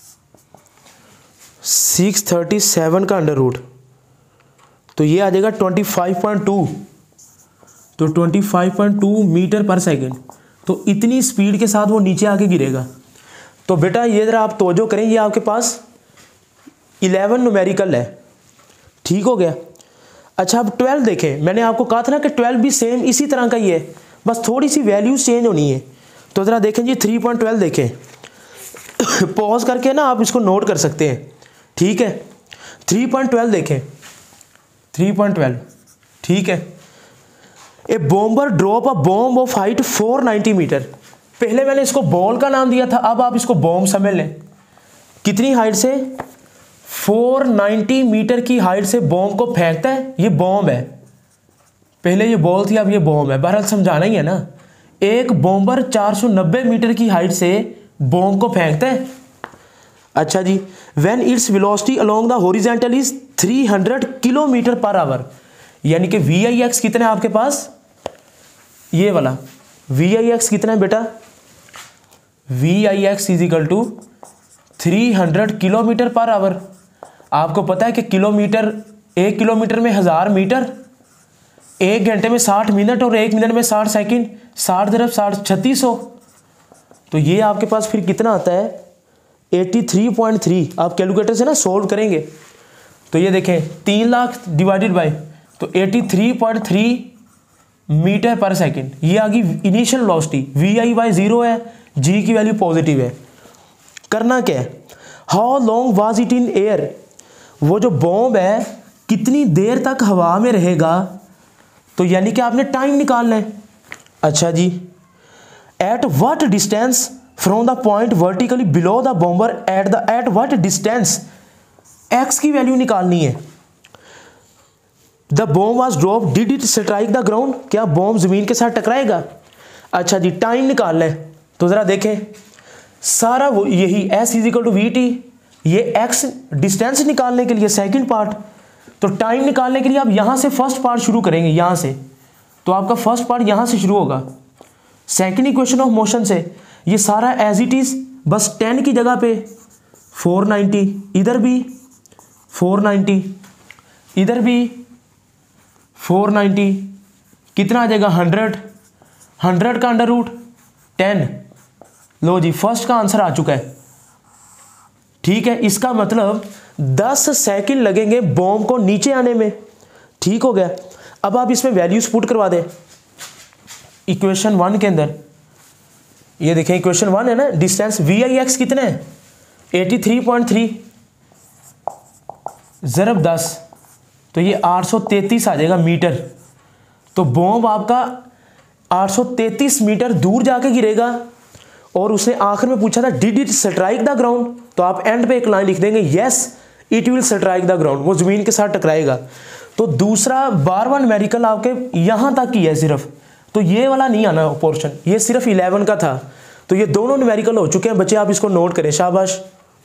637 का अंडर रूट तो ये आ जाएगा 25.2 तो 25.2 मीटर पर सेकेंड। तो इतनी स्पीड के साथ वो नीचे आके गिरेगा। तो बेटा ये ज़रा आप तवज्जो करें, ये आपके पास 11 न्यूमेरिकल है, ठीक हो गया। अच्छा अब 12 देखें, मैंने आपको कहा था ना कि 12 भी सेम इसी तरह का ही है, बस थोड़ी सी वैल्यूज चेंज होनी है। तो ज़रा देखें जी 3.12 देखें पॉज करके ना आप इसको नोट कर सकते हैं, ठीक है। 3.12 देखें 3.12 ठीक है। A bomber drop a bomb of height 490 meter. पहले मैंने इसको बॉल का नाम दिया था, अब आप इसको बॉम्ब समझ लें। कितनी हाइट से 490 मीटर की हाइट से बॉम्ब को फेंकता है, ये बॉम्ब है। पहले ये बॉल थी, अब ये बॉम्ब है। बहरहाल समझाना ही है ना। एक बॉम्बर 490 मीटर की हाइट से बॉम्ब को फेंकता है। अच्छा जी, when its velocity along the horizontal is 300 kilometer per hour, यानी कि VIX कितना है आपके पास, ये वाला VIX कितना है बेटा, VIX is equal to 300 kilometer per hour. आपको पता है कि किलोमीटर, 1 किलोमीटर में 1000 मीटर, 1 घंटे में 60 मिनट और 1 मिनट में 60 सेकंड, 60 × 60 3600। तो ये आपके पास फिर कितना आता है 83.3। आप कैलकुलेटर से ना सोल्व करेंगे तो ये देखें 3 लाख डिवाइडेड बाय, तो 83.3 मीटर पर सेकंड। ये आ गई इनिशियल वेलोसिटी। VI 0 है, G की वैल्यू पॉजिटिव है। करना क्या है, how long was it in air, वो जो बॉम्ब है कितनी देर तक हवा में रहेगा, तो यानी कि आपने टाइम निकालना है। अच्छा जी, at what distance from the point vertically below the bomber at what distance, x की वैल्यू निकालनी है। The bomb was drop did it strike the ground, क्या बॉम्ब जमीन के साथ टकराएगा। अच्छा जी, टाइम निकालना है। तो जरा देखें सारा वो यही S = VT, ये x डिस्टेंस निकालने के लिए सेकंड पार्ट। तो टाइम निकालने के लिए आप यहां से फर्स्ट पार्ट शुरू करेंगे, यहां से, तो आपका फर्स्ट पार्ट यहां से शुरू होगा सेकंड इक्वेशन ऑफ मोशन से। ये सारा एज इट इज, बस 10 की जगह पे 490, इधर भी 490, इधर भी 490, कितना आ जाएगा 100 का अंडर रूट 10। लो जी, फर्स्ट का आंसर आ चुका है, ठीक है। इसका मतलब 10 सेकंड लगेंगे बॉम्ब को नीचे आने में, ठीक हो गया। अब आप इसमें वैल्यूज पुट करवा दें इक्वेशन 1 के अंदर। ये देखें इक्वेशन 1 है ना, डिस्टेंस VIX कितना है 83.3 ज़रब 10, तो ये 833 आ जाएगा मीटर। तो बॉम्ब आपका 833 मीटर दूर जाके गिरेगा। और उसने आखिर में पूछा था did it strike the ground, तो आप एंड पे एक लाइन लिख देंगे yes it will strike the ground, वो जमीन के साथ टकराएगा। तो दूसरा 12वां न्यूमेरिकल आपके यहां तक ही है सिर्फ, तो ये वाला नहीं आना पोर्शन, ये सिर्फ 11 का था। तो ये दोनों न्यूमेरिकल हो चुके हैं बच्चे, आप इसको नोट करें, शाबाश।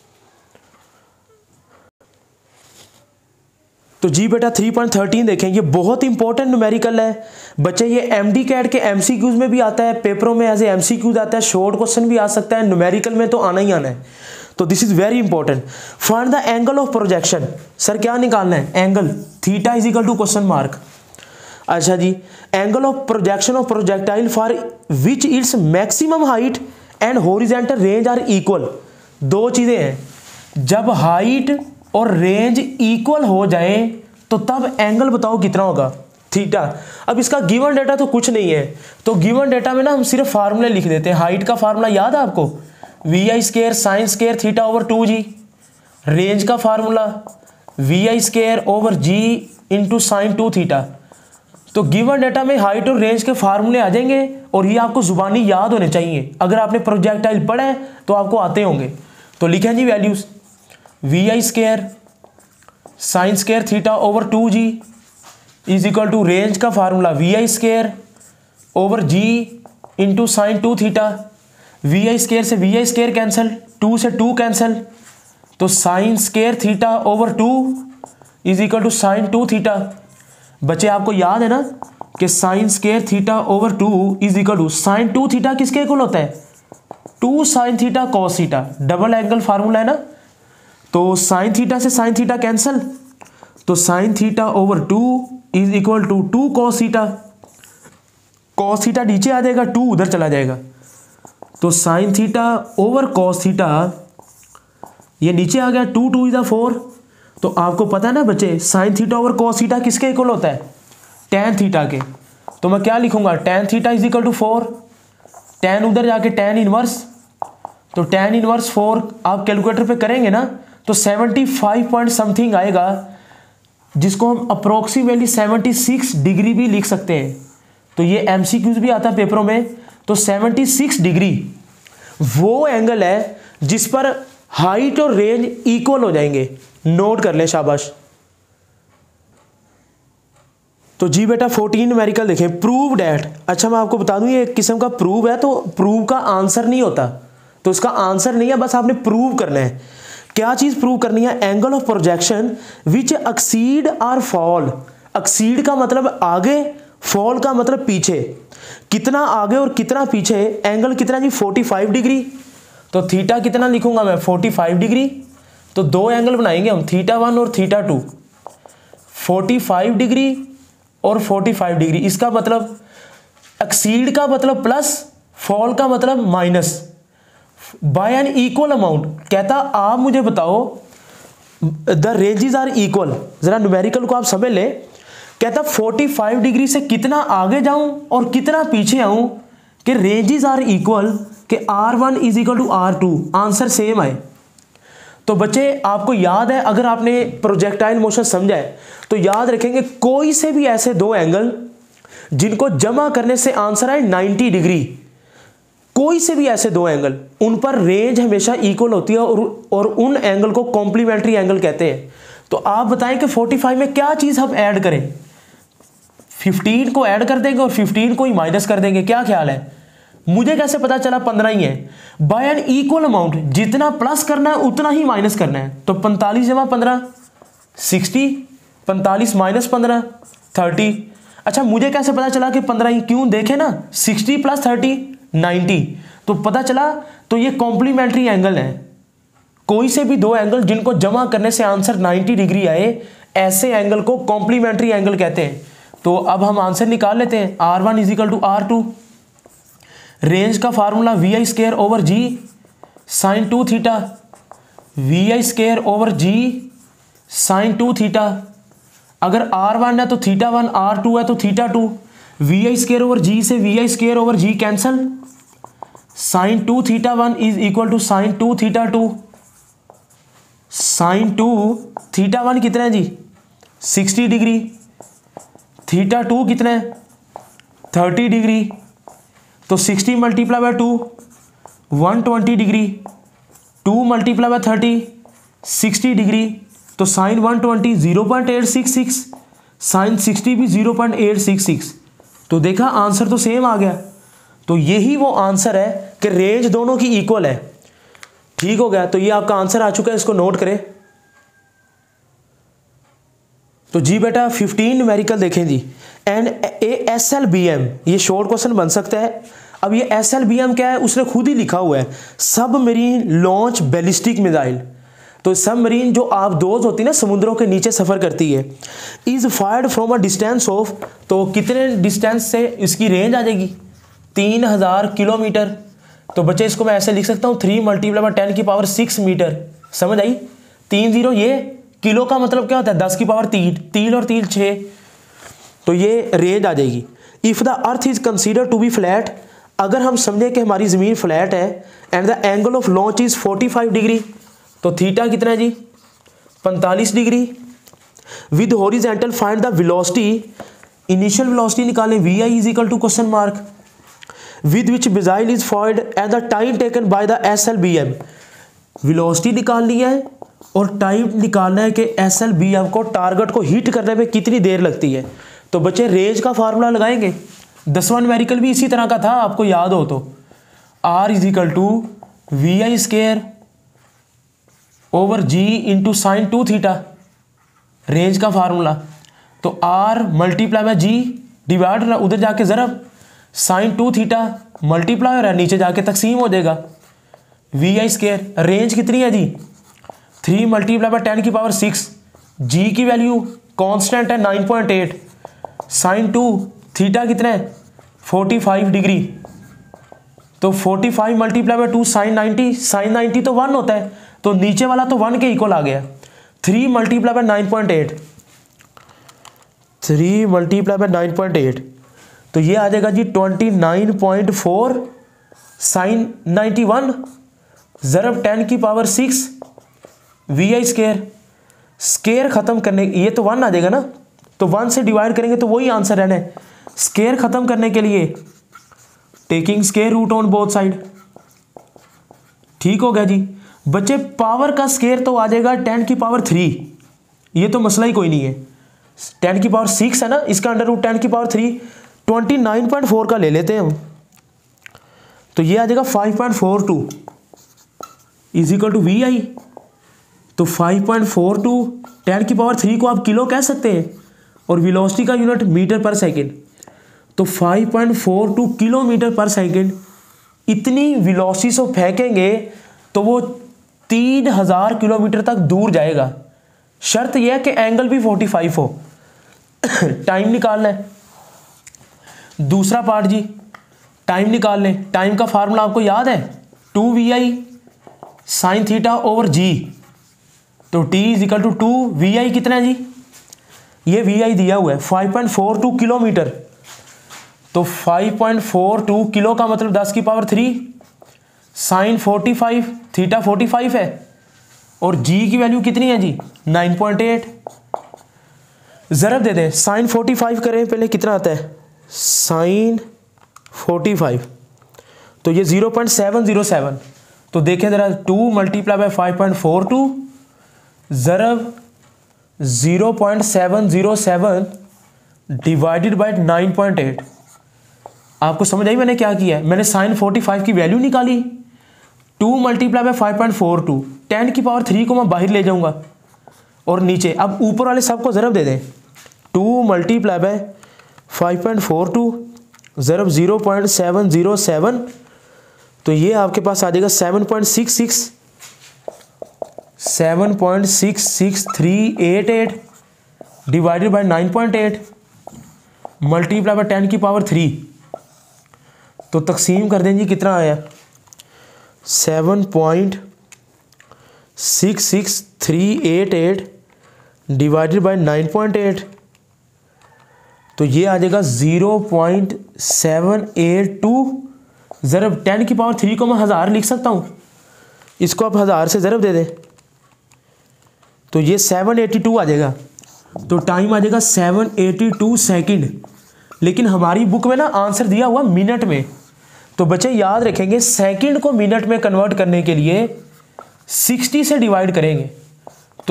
तो जी बेटा 3.13 देखें, ये बहुत इंपॉर्टेंट न्यूमेरिकल है बच्चे। ये MD-CAT के MCQs में भी आता है, पेपरों में एज ए MCQs आता है, शॉर्ट क्वेश्चन भी आ सकता है, न्यूमेरिकल में तो आना ही आना है। तो this is very important. Find the angle of projection, sir क्या निकालना है, angle theta is equal to question mark. अच्छा जी, angle of projection of projectile for which its maximum height and horizontal range are equal. दो चीजें हैं, जब height और रेंज इक्वल हो जाए तो तब एंगल बताओ कितना होगा, थीटा। अब इसका गिवन डेटा तो कुछ नहीं है, तो गिवन डेटा में ना हम सिर्फ फार्मूले लिख देते हैं। हाइट का फार्मूला याद है आपको, VI² sin² θ/2g। रेंज का formula VI² /g × sin 2 theta. तो गिवन डाटा में हाइट और रेंज के फार्मूले आ जाएंगे और ये आपको जुबानी याद होने चाहिए। अगर आपने प्रोजेक्टाइल पढ़ा है तो आपको आते होंगे। तो लिखें जी values, v i square sine square theta over 2g is equal to range का formula v i square over g into sine 2 theta. V i square से वी आई स्क्वायर कैंसिल, 2 से 2 कैंसिल, तो sine square theta over 2 is equal to sine 2 theta. बच्चे आपको याद है ना कि sine square theta over 2 is equal to sine 2 theta किसके इक्वल होता है? 2 sine theta cos theta, double angle formula है ना। तो साइन थीटा से साइन थीटा कैंसिल, तो sine theta over 2 is equal to 2 cos theta. Cos theta नीचे आ जाएगा, 2 उधर चला जाएगा, तो sine theta over cos theta ये नीचे आ गया, 2 2 इज 4। तो आपको पता है ना बच्चे sine theta over cos theta किसके इक्वल होता है? टैन थीटा के। तो मैं क्या लिखूंगा? Tan theta is equal to 4, tan उधर जाके टैन इनवर्स, तो टैन इनवर्स 4 आप कैलकुलेटर पे करेंगे ना तो 75 पॉइंट समथिंग आएगा, जिसको हम अप्रोक्सीमेटली 76 डिग्री भी लिख सकते हैं। तो ये एमसीक्यूज भी आता है पेपरों में। तो 76 डिग्री वो एंगल है जिस पर हाइट और रेंज इक्वल हो जाएंगे। नोट कर ले, शाबाश। तो जी बेटा 14 न्यूमेरिकल देखें, प्रूव डैट। अच्छा मैं आपको बता दूं ये एक किस्म का प्रूव है, तो प्रूव का आंसर नहीं होता, तो इसका आंसर नहीं है, बस आपने प्रूव करना है। क्या चीज प्रूव करनी है? Angle of projection which exceed और फॉल। एक्सीड का मतलब आगे, फॉल का मतलब पीछे। कितना आगे और कितना पीछे, एंगल कितना जी? 45 डिग्री। तो थीटा कितना लिखूंगा मैं? 45 डिग्री। तो दो एंगल बनाएंगे हम, थीटा 1 और थीटा 2, 45 डिग्री और 45 डिग्री। इसका मतलब एक्सीड का मतलब प्लस, फॉल का मतलब minus, by n equal amount. कहता आप मुझे बताओ द रेंजेस आर इक्वल। जरा न्यूमेरिकल को आप समझ ले। कहता 45 डिग्री से कितना आगे जाऊं और कितना पीछे आऊं कि रेंजेस आर इक्वल, कि R1 is equal to R2, answer same आए। तो बच्चे आपको याद है, अगर आपने प्रोजेक्टाइल मोशन समझा है तो याद रखेंगे कोई से भी ऐसे दो एंगल जिनको जमा करने से आंसर आए 90 डिग्री, कोई से भी ऐसे दो एंगल, उन पर रेंज हमेशा इक्वल होती है और उन एंगल को कॉम्प्लीमेंट्री एंगल कहते हैं। तो आप बताएं कि 45 में क्या चीज हम ऐड करें? 15 को ऐड कर देंगे और 15 को ही माइनस कर देंगे, क्या ख्याल है? मुझे कैसे पता चला 15 ही है? बाय एन इक्वल अमाउंट, जितना प्लस करना है उतना ही माइनस करना है। तो 45 जमा 15 60, 45 माइनस 15 30। अच्छा मुझे कैसे पता चला कि 15 ही? क्यों देखे ना, 60 प्लस 30 90, तो पता चला। तो ये कॉम्प्लीमेंट्री एंगल है। कोई से भी दो एंगल जिनको जमा करने से आंसर 90 डिग्री आए, ऐसे एंगल को कॉम्प्लीमेंट्री एंगल कहते हैं। तो अब हम आंसर निकाल लेते हैं। R1 is equal to R2, range का formula v i square over g sine 2 theta, v i square over g sine 2 theta. अगर R1 है तो थीटा 1, R2 है तो theta 2। V i square over g से v i square over g cancel, sine 2 theta 1 is equal to sine 2 theta 2। Sine 2 theta 1 कितना है जी? 60 degree. Theta 2 कितना है? 30 डिग्री। तो 60 multiply by 2 120 degree, 2 multiply by 30 60 degree. तो sine 120 0.866, sine 60 भी 0.866। तो देखा आंसर तो सेम आ गया। तो यही वो आंसर है कि रेंज दोनों की इक्वल है। ठीक हो गया। तो ये आपका आंसर आ चुका है, इसको नोट करें। तो जी बेटा 15 न्यूमेरिकल देखें जी, एंड ए SLBM, ये शॉर्ट क्वेश्चन बन सकता है। अब ये SLBM क्या है? उसने खुद ही लिखा हुआ है, सबमरीन लॉन्च बैलिस्टिक मिसाइल। तो सबमरीन जो आबदोज होती है ना, समुद्रों के नीचे सफर करती है, is fired from a distance of, तो कितने डिस्टेंस से इसकी रेंज आ जाएगी? 3000 किलोमीटर। तो बच्चे इसको मैं ऐसे लिख सकता हूँ 3 मल्टीप्लाई बाय 10 की पावर 6 मीटर। समझ आई? 3 0, ये किलो का मतलब क्या होता है? 10 की पावर 3, 3 और 3 6। तो ये रेंज आ जाएगी। If the earth is consider to be flat, अगर हम समझे कि हमारी जमीन फ्लैट है, and the angle of launch is 45 degree, तो थीटा कितना है जी? 45 degree. With horizontal find the velocity initial velocity निकालें, v i is equal to question mark with which missile is fired at the time taken by the SLBM। Velocity निकालनी है और time निकालना है कि SLBM को टारगेट को hit करने में कितनी देर लगती है। तो बच्चे रेंज का फार्मूला लगाएंगे, 10वां न्यूमेरिकल भी इसी तरह का था, आपको याद हो तो R is equal to we i square over G into sine 2 theta, range का फार्मूला। तो R multiply by G divide, उधर जाके ज़रब, साइन 2 थीटा मल्टीप्लाई हो रहा है, नीचे जाके तकसीम हो जाएगा, वी आई स्केयर। रेंज कितनी है जी, 3 मल्टीप्लाई बाय 10 की पावर 6, G की वैल्यू कांस्टेंट है 9.8, साइन 2 थीटा कितना है 45 डिग्री, तो 45 मल्टीप्लाई बाय 2 साइन 90, साइन 90 तो 1 होता है, तो नीचे वाला तो 1 के इक्वल आ गया। 3 मल्टीप्लाई बाय 9.8, 3 मल्टीप्लाई बाय 9.8, तो ये आ जाएगा जी 29.4 साइन 91 ज़रब 10 की power 6 v i square. Square ख़त्म करने, ये तो 1 आ जाएगा ना, तो 1 से डिवाइड करेंगे तो वही आंसर रहना है। स्केयर ख़त्म करने के लिए taking square root on both side, ठीक हो गया जी। बच्चे पावर का स्केयर तो आ जाएगा 10 की पावर 3, ये तो मसला ही कोई नहीं है। 10 की पावर 6 है ना, इसका अंडर रूट 10 की पावर 3, 29.4 का ले लेते हैं हम, तो ये आ जाएगा 5.42 is equal to we i. तो 5.42 10 की पावर 3 को आप किलो कह सकते हैं, और वेलोसिटी का यूनिट मीटर पर सेकंड, तो 5.42 किलोमीटर पर सेकंड। इतनी वेलोसिटी से फेंकेंगे तो वो 3000 किलोमीटर तक दूर जाएगा। शर्त यह है कि एंगल भी 45 हो। टाइम निकालना है, दूसरा पार्ट जी, टाइम निकाल लें। टाइम का फार्मूला आपको याद है, 2vi sine theta over g, तो t is equal to 2vi कितना है जी, ये vi दिया हुआ है 5.42 किलोमीटर, तो 5.42 किलो का मतलब 10 की पावर 3 साइन 45 थीटा 45 है, और g की वैल्यू कितनी है जी 9.8। ज़रब दे दें, साइन 45 करें पहले, कितना आता है साइन 45, तो ये 0.707, तो देखें ज़रा 2 मल्टीप्लाई बाय 5.42 ज़रब 0.707 डिवाइडेड बाय 9.8। आपको समझ आई मैंने क्या किया है, मैंने साइन 45 की वैल्यू निकाली, 2 मल्टीप्लाई बाय 5.42, 10 की पावर 3 को मैं बाहर ले जाऊंगा, और नीचे अब ऊपर वाले सब को ज़रब दे दें, 2 मल्टीप्लाई बाय 5.42 ज़रब 0.707, तो ये आपके पास आ जाएगा 7.66388 डिवाइडेड बाय 9.8 मल्टीप्लाई बाय 10 की पावर 3, तो तकसीम कर दें जी, कितना आया 7.66388 डिवाइडेड बाय 9.8, तो ये आ जाएगा 0.782 ज़रब 10 की पावर 3 को मैं 1000 लिख सकता हूँ, इसको आप 1000 से ज़रब दे दें, तो ये 782 आ जाएगा, तो टाइम आ जाएगा 782 सेकंड। लेकिन हमारी बुक में ना आंसर दिया हुआ मिनट में, तो बच्चे याद रखेंगे सेकंड को मिनट में कन्वर्ट करने के लिए 60 से डिवाइड करेंगे, तो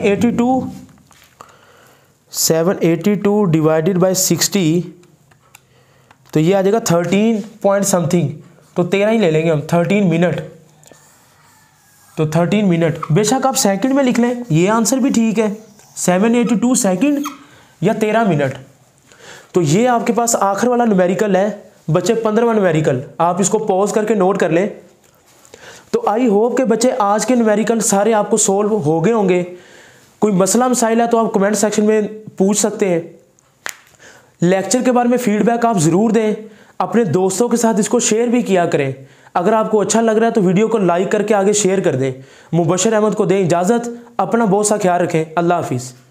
782 डिवाइडेड बाय 60, तो ये आ जाएगा 13 पॉइंट समथिंग, तो 13 ही ले लेंगे हम, 13 मिनट, तो 13 मिनट। बेशक आप सेकंड में लिख लें, ये आंसर भी ठीक है, 782 सेकंड या 13 मिनट। तो ये आपके पास आखिर वाला न्यूमेरिकल है बच्चे, 15वां न्यूमेरिकल, आप इसको पॉज करके नोट कर लें। तो आई होप के बच्चे आज के न्यूमेरिकल सारे आपको सोल्व हो गए होंगे। कोई मसला मसाइल है तो आप कमेंट सेक्शन में पूछ सकते हैं। लेक्चर के बारे में फीडबैक आप ज़रूर दें, अपने दोस्तों के साथ इसको शेयर भी किया करें। अगर आपको अच्छा लग रहा है तो वीडियो को लाइक करके आगे शेयर कर दें। मुबशर अहमद को दें इजाज़त, अपना बहुत सा ख्याल रखें, अल्लाह हाफिज़।